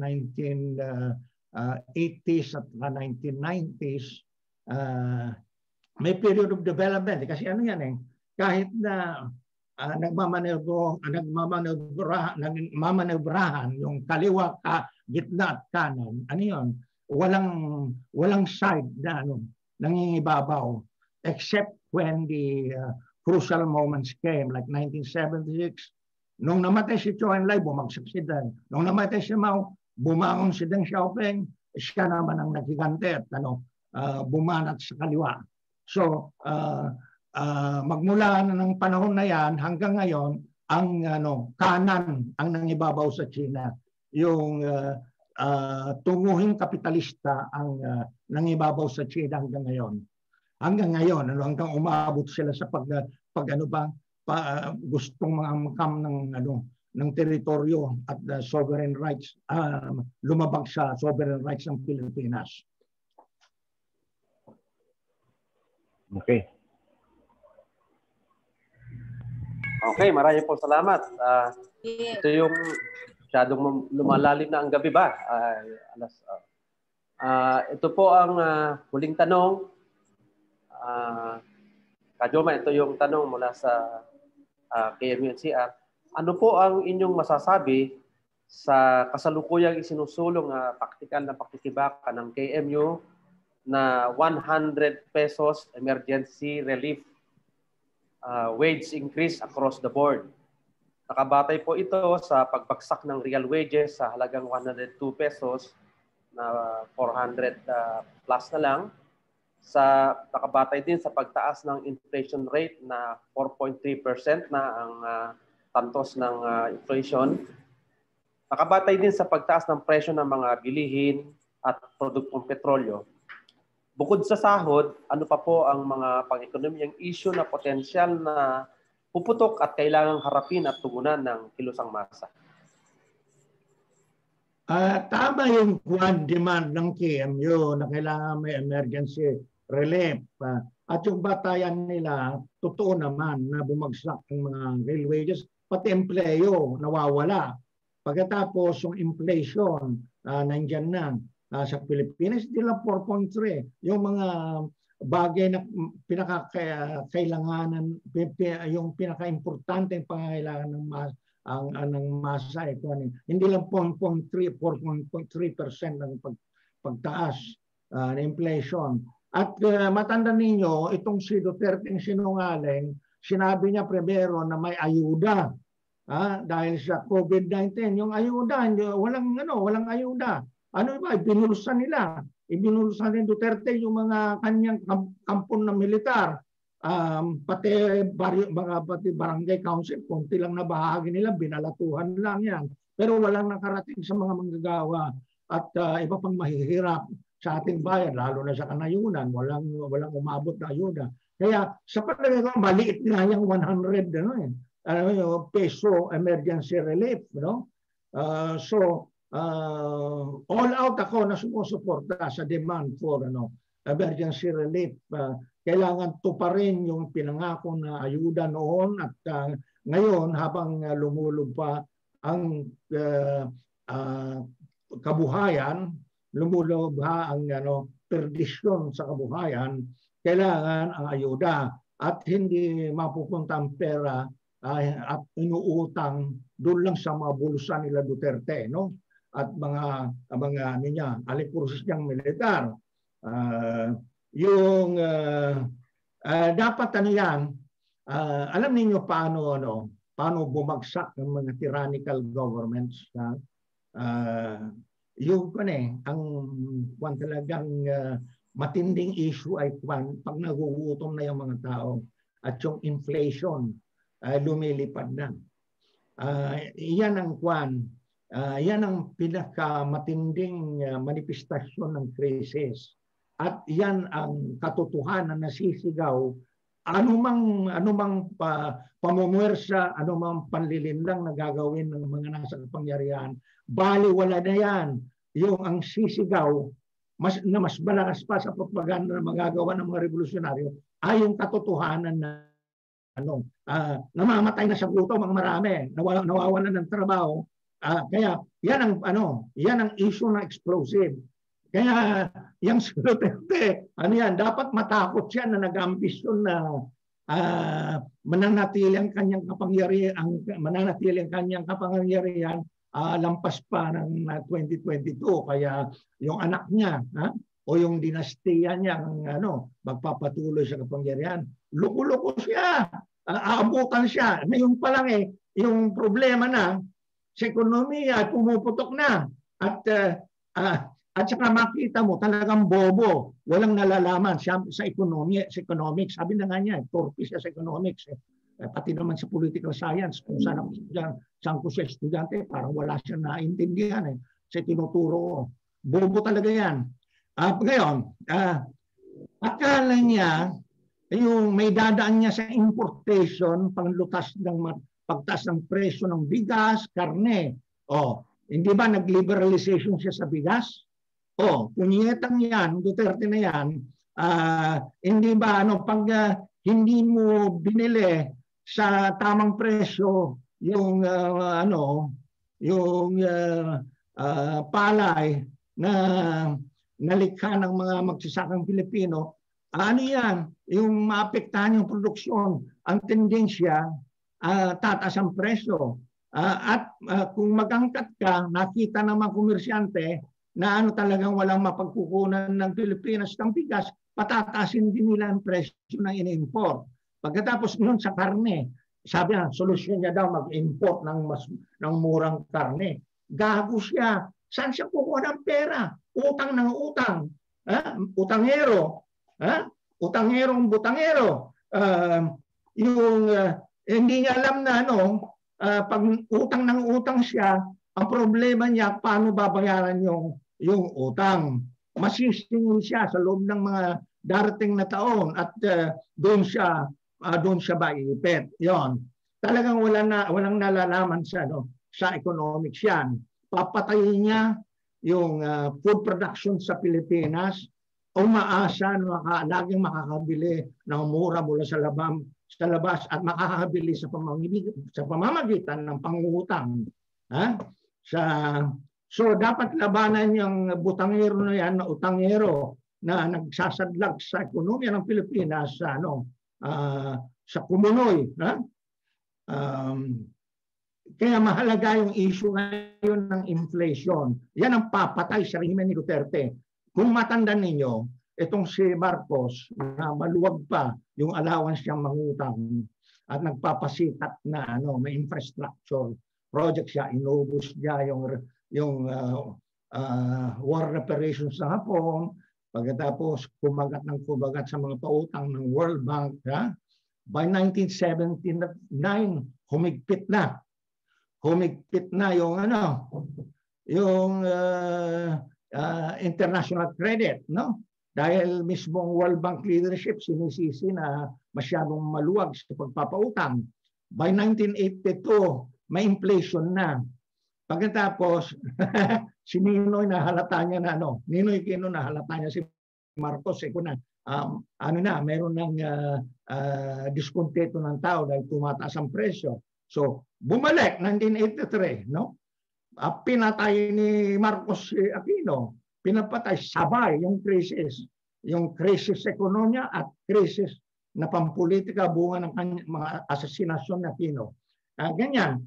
1980s at 1990s, may period of development. Kasi kahit na nagmamanebrahan yung kaliwa, gitna at kanan, walang side na nangingibabaw, except when the crucial moments came, like 1976, nung namatay si Zhou Enlai, bumagsak si Deng. Nung namatay si Mao, bumangon si Deng Xiaoping, siya naman ang nagigante at bumanat sa kaliwa. So, magmula ng panahon na yan hanggang ngayon, ang kanan ang nangibabaw sa China. Yung tunguhing kapitalista ang nangibabaw sa China hanggang ngayon. Hanggang ngayon, hanggang umabot sila sa gustong mangangkam ng teritoryo at sovereign rights, lumabag sa sovereign rights ng Pilipinas. Okay. Okay, maraming po salamat. Ito yung masyadong lumalalim na ang gabi ba? Ito po ang huling tanong. Kajoma, ito yung tanong mula sa KMUNCR. Ano po ang inyong masasabi sa kasalukuyang isinusulong taktikal na pakikibaka ng KMU na 100 pesos emergency relief wage increase across the board? Nakabatay po ito sa pagbagsak ng real wages sa halagang 102 pesos na 400 plus na lang. Nakabatay din sa pagtaas ng inflation rate na 4.3% na ang tantos ng inflation. Nakabatay din sa pagtaas ng presyo ng mga bilihin at produktong petrolyo. Bukod sa sahod, ano pa po ang mga pang-ekonomiyang issue na potensyal na puputok at kailangang harapin at tugunan ng kilusang masa? Tama yung demand ng KMU na kailangan may emergency relief. At yung batayan nila, totoo naman na bumagsak ang mga real wages, pati empleyo nawawala. Pagkatapos yung inflation, nandyan na. Sa Pilipinas, hindi lang 4.3. Yung mga bagay na pinakakailanganan, yung pinaka-importante pangangailangan ng masa, hindi lang 4.3% ng pagtaas ng inflation. At matanda ninyo, itong si Duterte ang sinungaling, sinabi niya primero na may ayuda dahil sa COVID-19. Yung ayuda, walang ayuda. Ano ba? Ibinulusan nila. Ibinulusan ni Duterte yung mga kanyang kampon na militar. Pati barangay council, konti lang na bahagi nila, binalatuhan lang yan. Pero walang nakarating sa mga manggagawa at iba pang mahihirap sa ating bayan, lalo na sa kanayunan, walang umabot na ayuda. Kaya sa palagay ko, maliit nga yung 100 peso emergency relief. All out ako na sumusuporta sa demand for emergency relief. Kailangan tuparin yung pinangako na ayuda noon at ngayon habang lumulubha ang kabuhayan, lumulubha ang perdisyon sa kabuhayan, kailangan ang ayuda at hindi mapupunta ang pera at inuutang doon lang sa mga bulsa nila Duterte, at mga alipursos niyang militar. Dapat yan, alam niyo paano bumagsak ng mga tyrannical governments. Ang talagang matinding issue ay pag nagugutom na yung mga tao at yung inflation lumilipad na. Yan ang pinakamatinding manifestasyon ng krisis. At yan ang katotohanan na sisigaw anumang pamumuwersa, anumang panlilinlang na gagawin ng mga nasa kapangyarihan, baliwala na yan. Yung ang sisigaw na mas malakas pa sa propaganda na magagawa ng mga revolusyonaryo ay yung katotohanan na namamatay na sa gutom ang marami, nawawalan ng trabaho. Kaya yan ang issue na explosive. Kaya yung Duterte, dapat matakot siya na nag-ambisyon na mananatili ang kanyang kapangyarihan lampas pa ng 2022. Kaya yung anak niya o yung dinastiya niya magpapatuloy sa kapangyarihan, luko-luko siya, aabutan siya. Ngayon pa lang yung problema na sa ekonomiya pumuputok na. At saka makita mo talagang bobo, walang nalalaman sa economics. Sabi na nga niya, torpe siya sa economics. Pati naman sa political science, kung saan ko siya estudyante, parang wala siya naintindihan sa tinuturo ko. Bobo talaga yan. Ngayon, akala niya, yung may dadaan niya sa importation, pagtaas ng presyo ng bigas, karne. Hindi ba nag-liberalization siya sa bigas? Punyetang yan, Duterte na yan, hindi ba pag hindi mo binili sa tamang presyo yung palay na nalikha ng mga magsasakang Pilipino, yan, yung maapektahan yung produksyon, ang tendensya, tataas ang presyo. At kung mag-angkat ka, nakita ng mga komersyante na talagang walang mapagkukunan ng Pilipinas ng bigas, patatasin din nila ang presyo ng in-import. Pagkatapos nun sa karne, sabi niya, solusyon niya daw mag-import ng murang karne. Gago siya. Saan siya kukuha ng pera? Utang ng utang. Utangero. Utangerong butangero. Hindi niya alam na pag utang ng utang siya, ang problema niya, paano babayaran yung utang. Masisingil siya sa loob ng mga darating na taon at doon siya maiipit. Yon. Talagang walang nalalaman siya sa economics yan. Papatayin niya yung food production sa Pilipinas, umaasa na laging makakabili ng mura mula sa labas at makakabili sa pamamagitan ng pangungutang. So dapat labanan yung butangero na yan, na utangero na nagsasadlag sa ekonomiya ng Pilipinas sa kumunoy. Kaya mahalaga yung issue ngayon ng inflation. Yan ang papatay sa rehimen ni Duterte. Kung matandaan ninyo, itong si Marcos na maluwag pa yung allowance niyang mangutang at nagpapasikat na may infrastructure project siya, inubos niya yung war reparations sa Hapon, pagkatapos kumagat sa mga pautang ng World Bank. By 1979, humigpit na yung international credit, dahil mismong World Bank leadership sinisisi na masyadong maluwag sa pagpapautang. By 1982, may inflation na. Pagkatapos, si Ninoy nahalata niya na Ninoy Aquino nahalata niya si Marcos meron ng diskonteto ng tao dahil tumataas ang presyo. So, bumalik 1983, pinatay ni Marcos Aquino, pinapatay sabay yung crisis sa ekonomiya at crisis na pampolitika bunga ng mga asasinasyon na Aquino. Ganyan,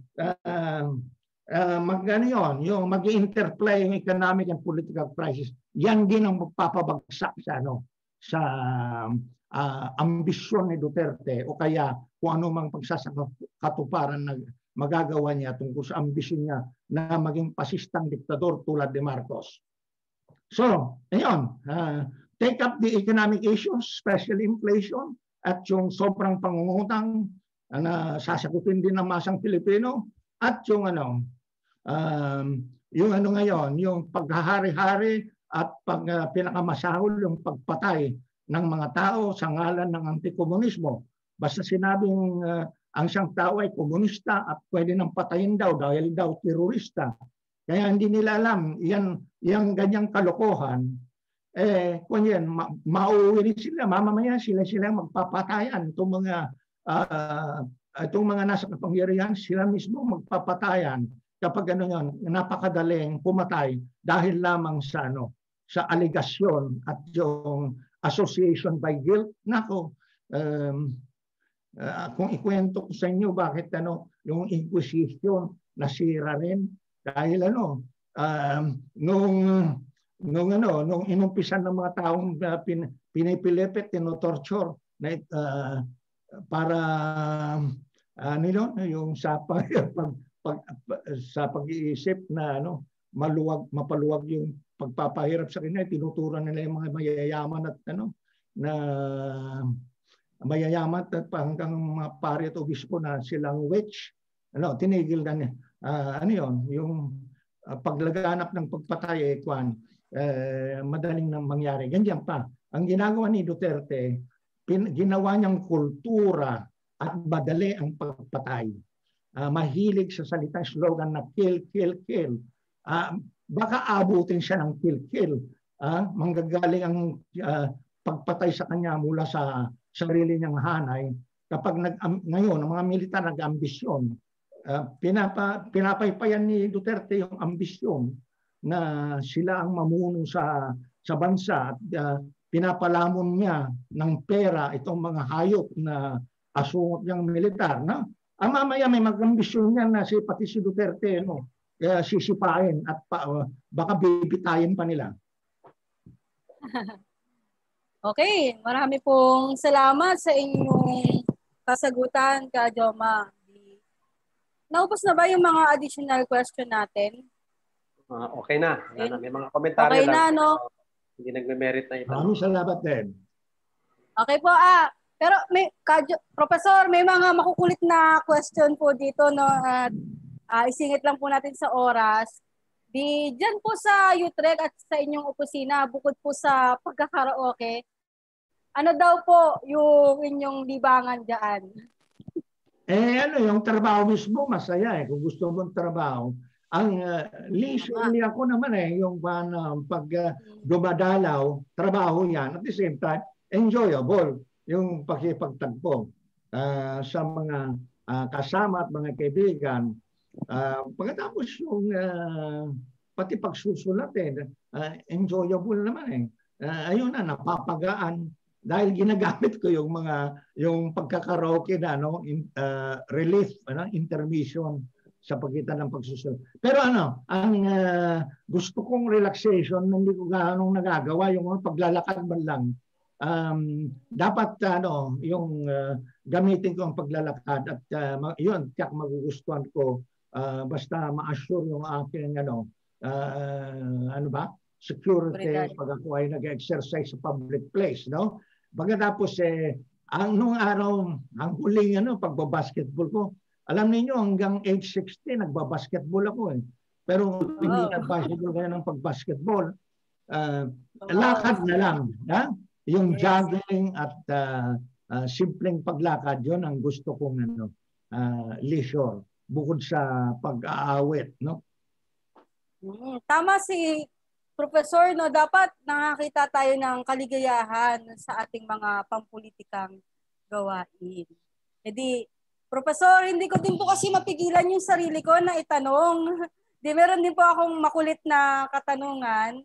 yung mag-interplay yung economic and political crisis, yan din ang magpapabagsak sa ambisyon ni Duterte o kaya kung ano mang pagsasakatuparan na magagawa niya tungkol sa ambisyon niya na maging pasistang diktador tulad ni Marcos. So, ayun, take up the economic issues, especially inflation at yung sobrang pangungutang na sasagutin din ng masang Pilipino at yung ngayon, yung paghahari-hari at pinakamasahol yung pagpatay ng mga tao sa ngalan ng antikomunismo. Basta sinabing ang siyang tao ay komunista at pwede nang patayin daw dahil daw terorista. Kaya hindi nila alam, yung ganyang kalokohan, kung yan, mauwi sila, mamamaya sila magpapatayan. Itong mga nasa kapangyarihan, sila mismo magpapatayan kapag napakadaling pumatay dahil lamang sa aligasyon at yung association by guilt. Kung ikwento ko sa inyo bakit yung Inquisition nasira rin dahil nung inumpisan ng mga taong pinipilipit, tinotorture para yung sa pag-iisip na mapaluwag yung pagpapahirap sa kanya, tinuturan nila yung mga mayayaman at na mayayaman at hanggang mga pari at obispo na silang witch. Tinigil na niya. Yung paglaganap ng pagpatay madaling nang mangyari. Ganyan pa. Ang ginagawa ni Duterte, ginawa niyang kultura at madali ang pagpatay. Mahilig sa salitang slogan na kill, kill, kill. Baka abutin siya ng kill, kill. Manggagaling ang pagpatay sa kanya mula sa sarili niyang hanay. Kapag ngayon, ang mga militar nag-ambisyon, pinapaypayan ni Duterte yung ambisyon na sila ang mamuno sa bansa at pinapalamon niya ng pera itong mga hayop na asungot niyang militar. Ang mamaya may mag-ambisyon niya na pati si Duterte sisipain at baka bibitayin pa nila. Okay, marami pong salamat sa inyong kasagutan, Ka Joma. Naubos na ba yung mga additional question natin? Okay na. May mga komentaryo okay lang. Na, no? Hindi nagme-merit na ito. Maraming salamat din. Okay po. Pero Professor, may mga makukulit na question po dito, no? At isingit lang po natin sa oras. Diyan po sa Utrecht at sa inyong opisina, bukod po sa pagkakaraoke, ano daw po yung inyong libangan dyan? Yung trabaho mismo, masaya kung gusto mong trabaho. Ang leisurely ako naman yung pag dumadalaw, trabaho yan. At the same time, enjoyable yung pakipagtagpo sa mga kasama at mga kaibigan. Pagkatapos yung pati pagsusulat enjoyable naman ayun na, napapagaan dahil ginagamit ko yung pagkakaraoke na relief, intermission sa pagitan ng pagsusulat. Pero ang gusto kong relaxation, hindi ko ganong nagagawa yung paglalakad man lang. Dapat yung gamitin ko ang paglalakad at yun, tiyak magugustuhan ko basta ma-assure yung aking security pag ako ay nag-exercise sa public place, no? Pagkatapos nung araw, ang huling pagbabasketball ko, alam niyo hanggang age 16 nagbabasketball ako Pero hindi nag-basketball kaya ng pagbasketball. Lakad na lang, yung jogging at simpleng paglakad, yon ang gusto kong leisure bukod sa pag-aawit, no? Tama si Professor, no, dapat nakakita tayo ng kaligayahan sa ating mga pampulitikang gawain. Professor, hindi ko din po kasi mapigilan yung sarili ko na itanong. Meron din po akong makulit na katanungan.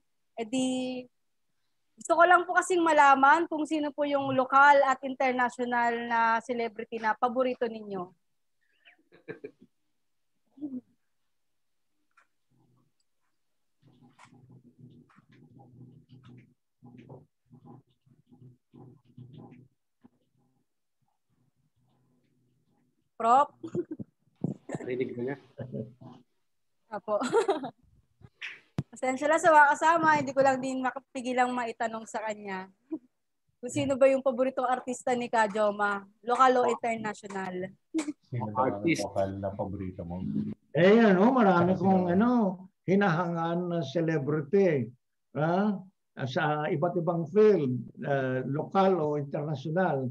Gusto ko lang po kasing malaman kung sino po yung lokal at international na celebrity na paborito ninyo. Prop? Rinig mo niya. Apo. Pasensya lang sa mga kasama, hindi ko lang din makapigilang maitanong sa kanya. Kung sino ba yung paboritong artista ni Ka Joma? Lokal o international? Sino ba ang lokal na paborito mo? Marami kong hinahangaan na celebrity. Sa iba't ibang field, lokal o international.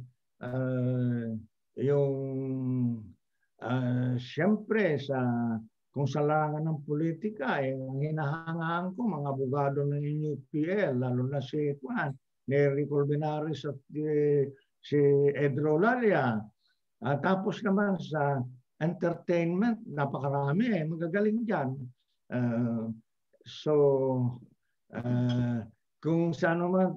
Siyempre kung sa langan ng politika, ang hinahangaan ko mga abogado ng UPL, lalo na si Rico Binares at si Edro Lalia. Tapos naman sa entertainment, napakarami magagaling dyan. Kung sa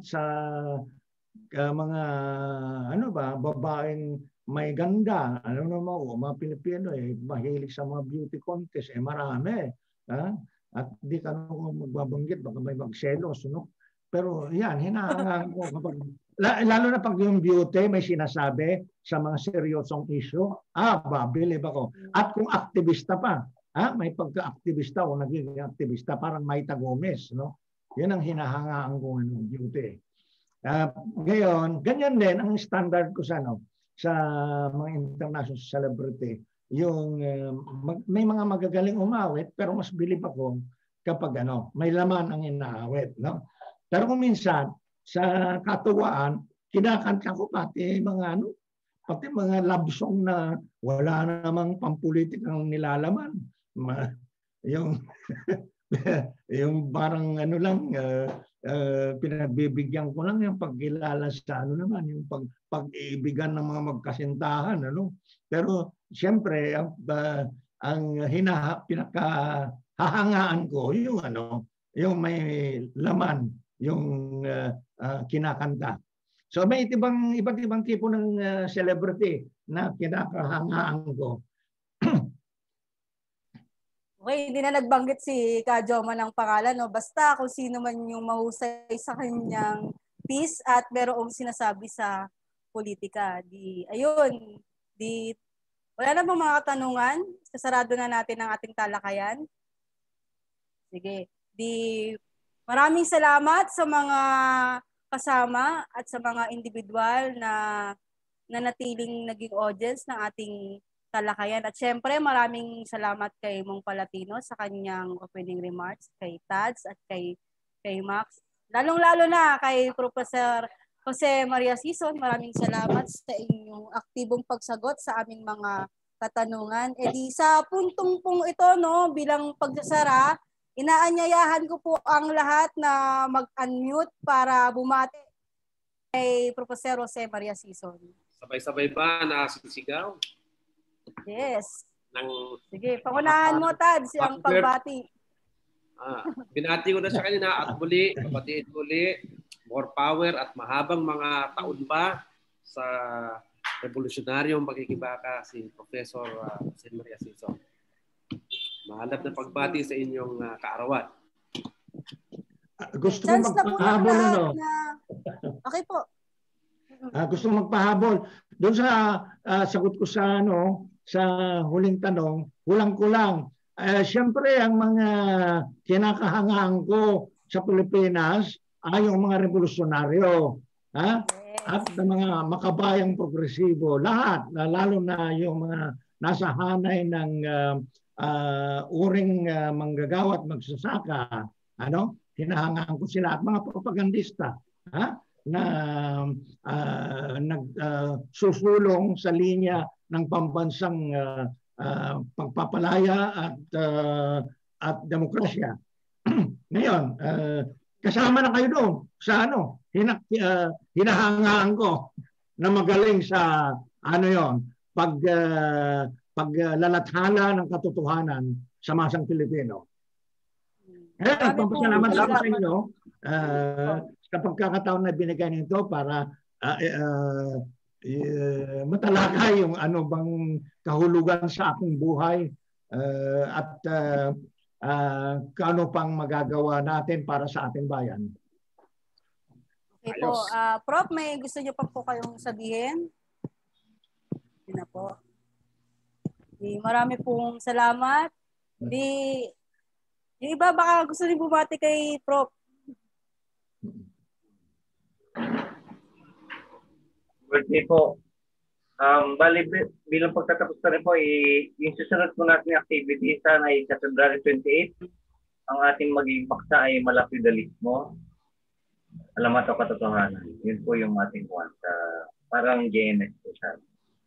mga babaeng may ganda, mga Pilipino mahilig sa mga beauty contest, marami. At di ka magbabanggit, baka may magselos, no? Pero yan, hinahangaan ko kapag, lalo na pag yung beauty may sinasabi sa mga seryosong issue, babilib ako. At kung aktivista pa, may pagka-aktivista o naging aktivista, parang Maita Gomez, no? Yan ang hinahangaan kong duty. Ngayon, ganyan din ang standard ko sa mga international celebrity. Yung may mga magagaling umawit, pero mas bilib ako kapag may laman ang inaawit, no? Pero kung minsan sa katuwaan, kinakanta ko pati mga love song na wala namang pampulitikang nilalaman. Yung yung parang lang pinagbibigyan ko lang yung pagkilala sa yung pag-ibigan ng mga magkasintahan, pero siyempre ang pinakahahangaan ko yung may laman, yung kinakanta. So may iba't ibang tipo ng celebrity na kinakahangaan ko. Okay, hindi na nagbanggit si Ka Joma ng pangalan, no? Basta kung sino man yung mahusay sa kanyang piece at merong sinasabi sa politika. Wala na bang mga katanungan? Sasarado na natin ang ating talakayan. Sige. Maraming salamat sa mga kasama at sa mga individual na nanatiling naging audience ng ating talakayan. At syempre, maraming salamat kay Mong Palatino sa kanyang opening remarks, kay Tads at kay Max. Lalong-lalo na kay Professor Jose Maria Sison, maraming salamat sa inyong aktibong pagsagot sa aming mga katanungan. Sa puntong ito, bilang pagsasara, inaanyayahan ko po ang lahat na mag-unmute para bumati kay Professor Jose Maria Sison. Sabay-sabay ba na sisigaw? Yes. Sige, pangunahan mo, Tad, ang pagbati. Binati ko na siya kanina at muli, batiin muli, more power at mahabang mga taon pa sa revolusyonaryong makikibaka si Professor Jose Maria Sison. Mahalap na pagbati sa inyong kaarawan. Gusto mo magpahabol Okay po. Gusto mo magpahabol. Doon sa sagot ko sa huling tanong, kulang-kulang. Siyempre, ang mga kinakahangaan ko sa Pilipinas ay yung mga revolusyonaryo. At mga makabayang progresibo. Lahat, lalo na yung mga nasa hanay ng uring manggagawa at magsasaka. Hinahangaan ko sila at mga propagandista. Na nagsusulong sa linya ng pambansang pagpapalaya at demokrasya. Ngayon, kasama na kayo doon sa hinahangaan ko na magaling sa paglalathala ng katotohanan sa masang Pilipino. Nagpapasalamat ako sa inyo sa pagkakataon na binigay nito para matalakay yung bang kahulugan sa aking buhay at kaano pang magagawa natin para sa ating bayan. Okay po. Prof, may gusto niyo pa po kayong sabihin? Hindi na po. Marami pong salamat. Yung iba baka gusto niyo bumati kay Prof. Birthday po. Bali, bilang pagtatapos na rin po, yung susunod po natin activity sana ay sa February 28. Ang ating magiging paksa ay malapidalismo, alamat o katotohanan. Yun po yung ating one. Parang JNS po siya.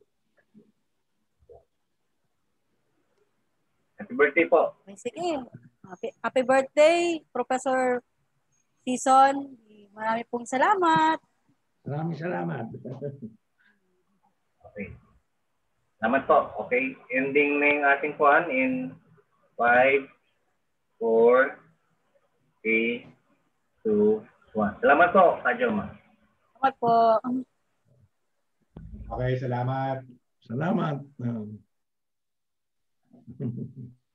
Happy birthday po. Sige. Happy birthday, Professor Sison. Marami pong salamat. Maraming salamat. Okay. Salamat po. Okay. Ending na yung ating kuhan in 5, 4, 3, 2, 1. Salamat po, Ka Joma. Salamat po. Okay, salamat. Salamat.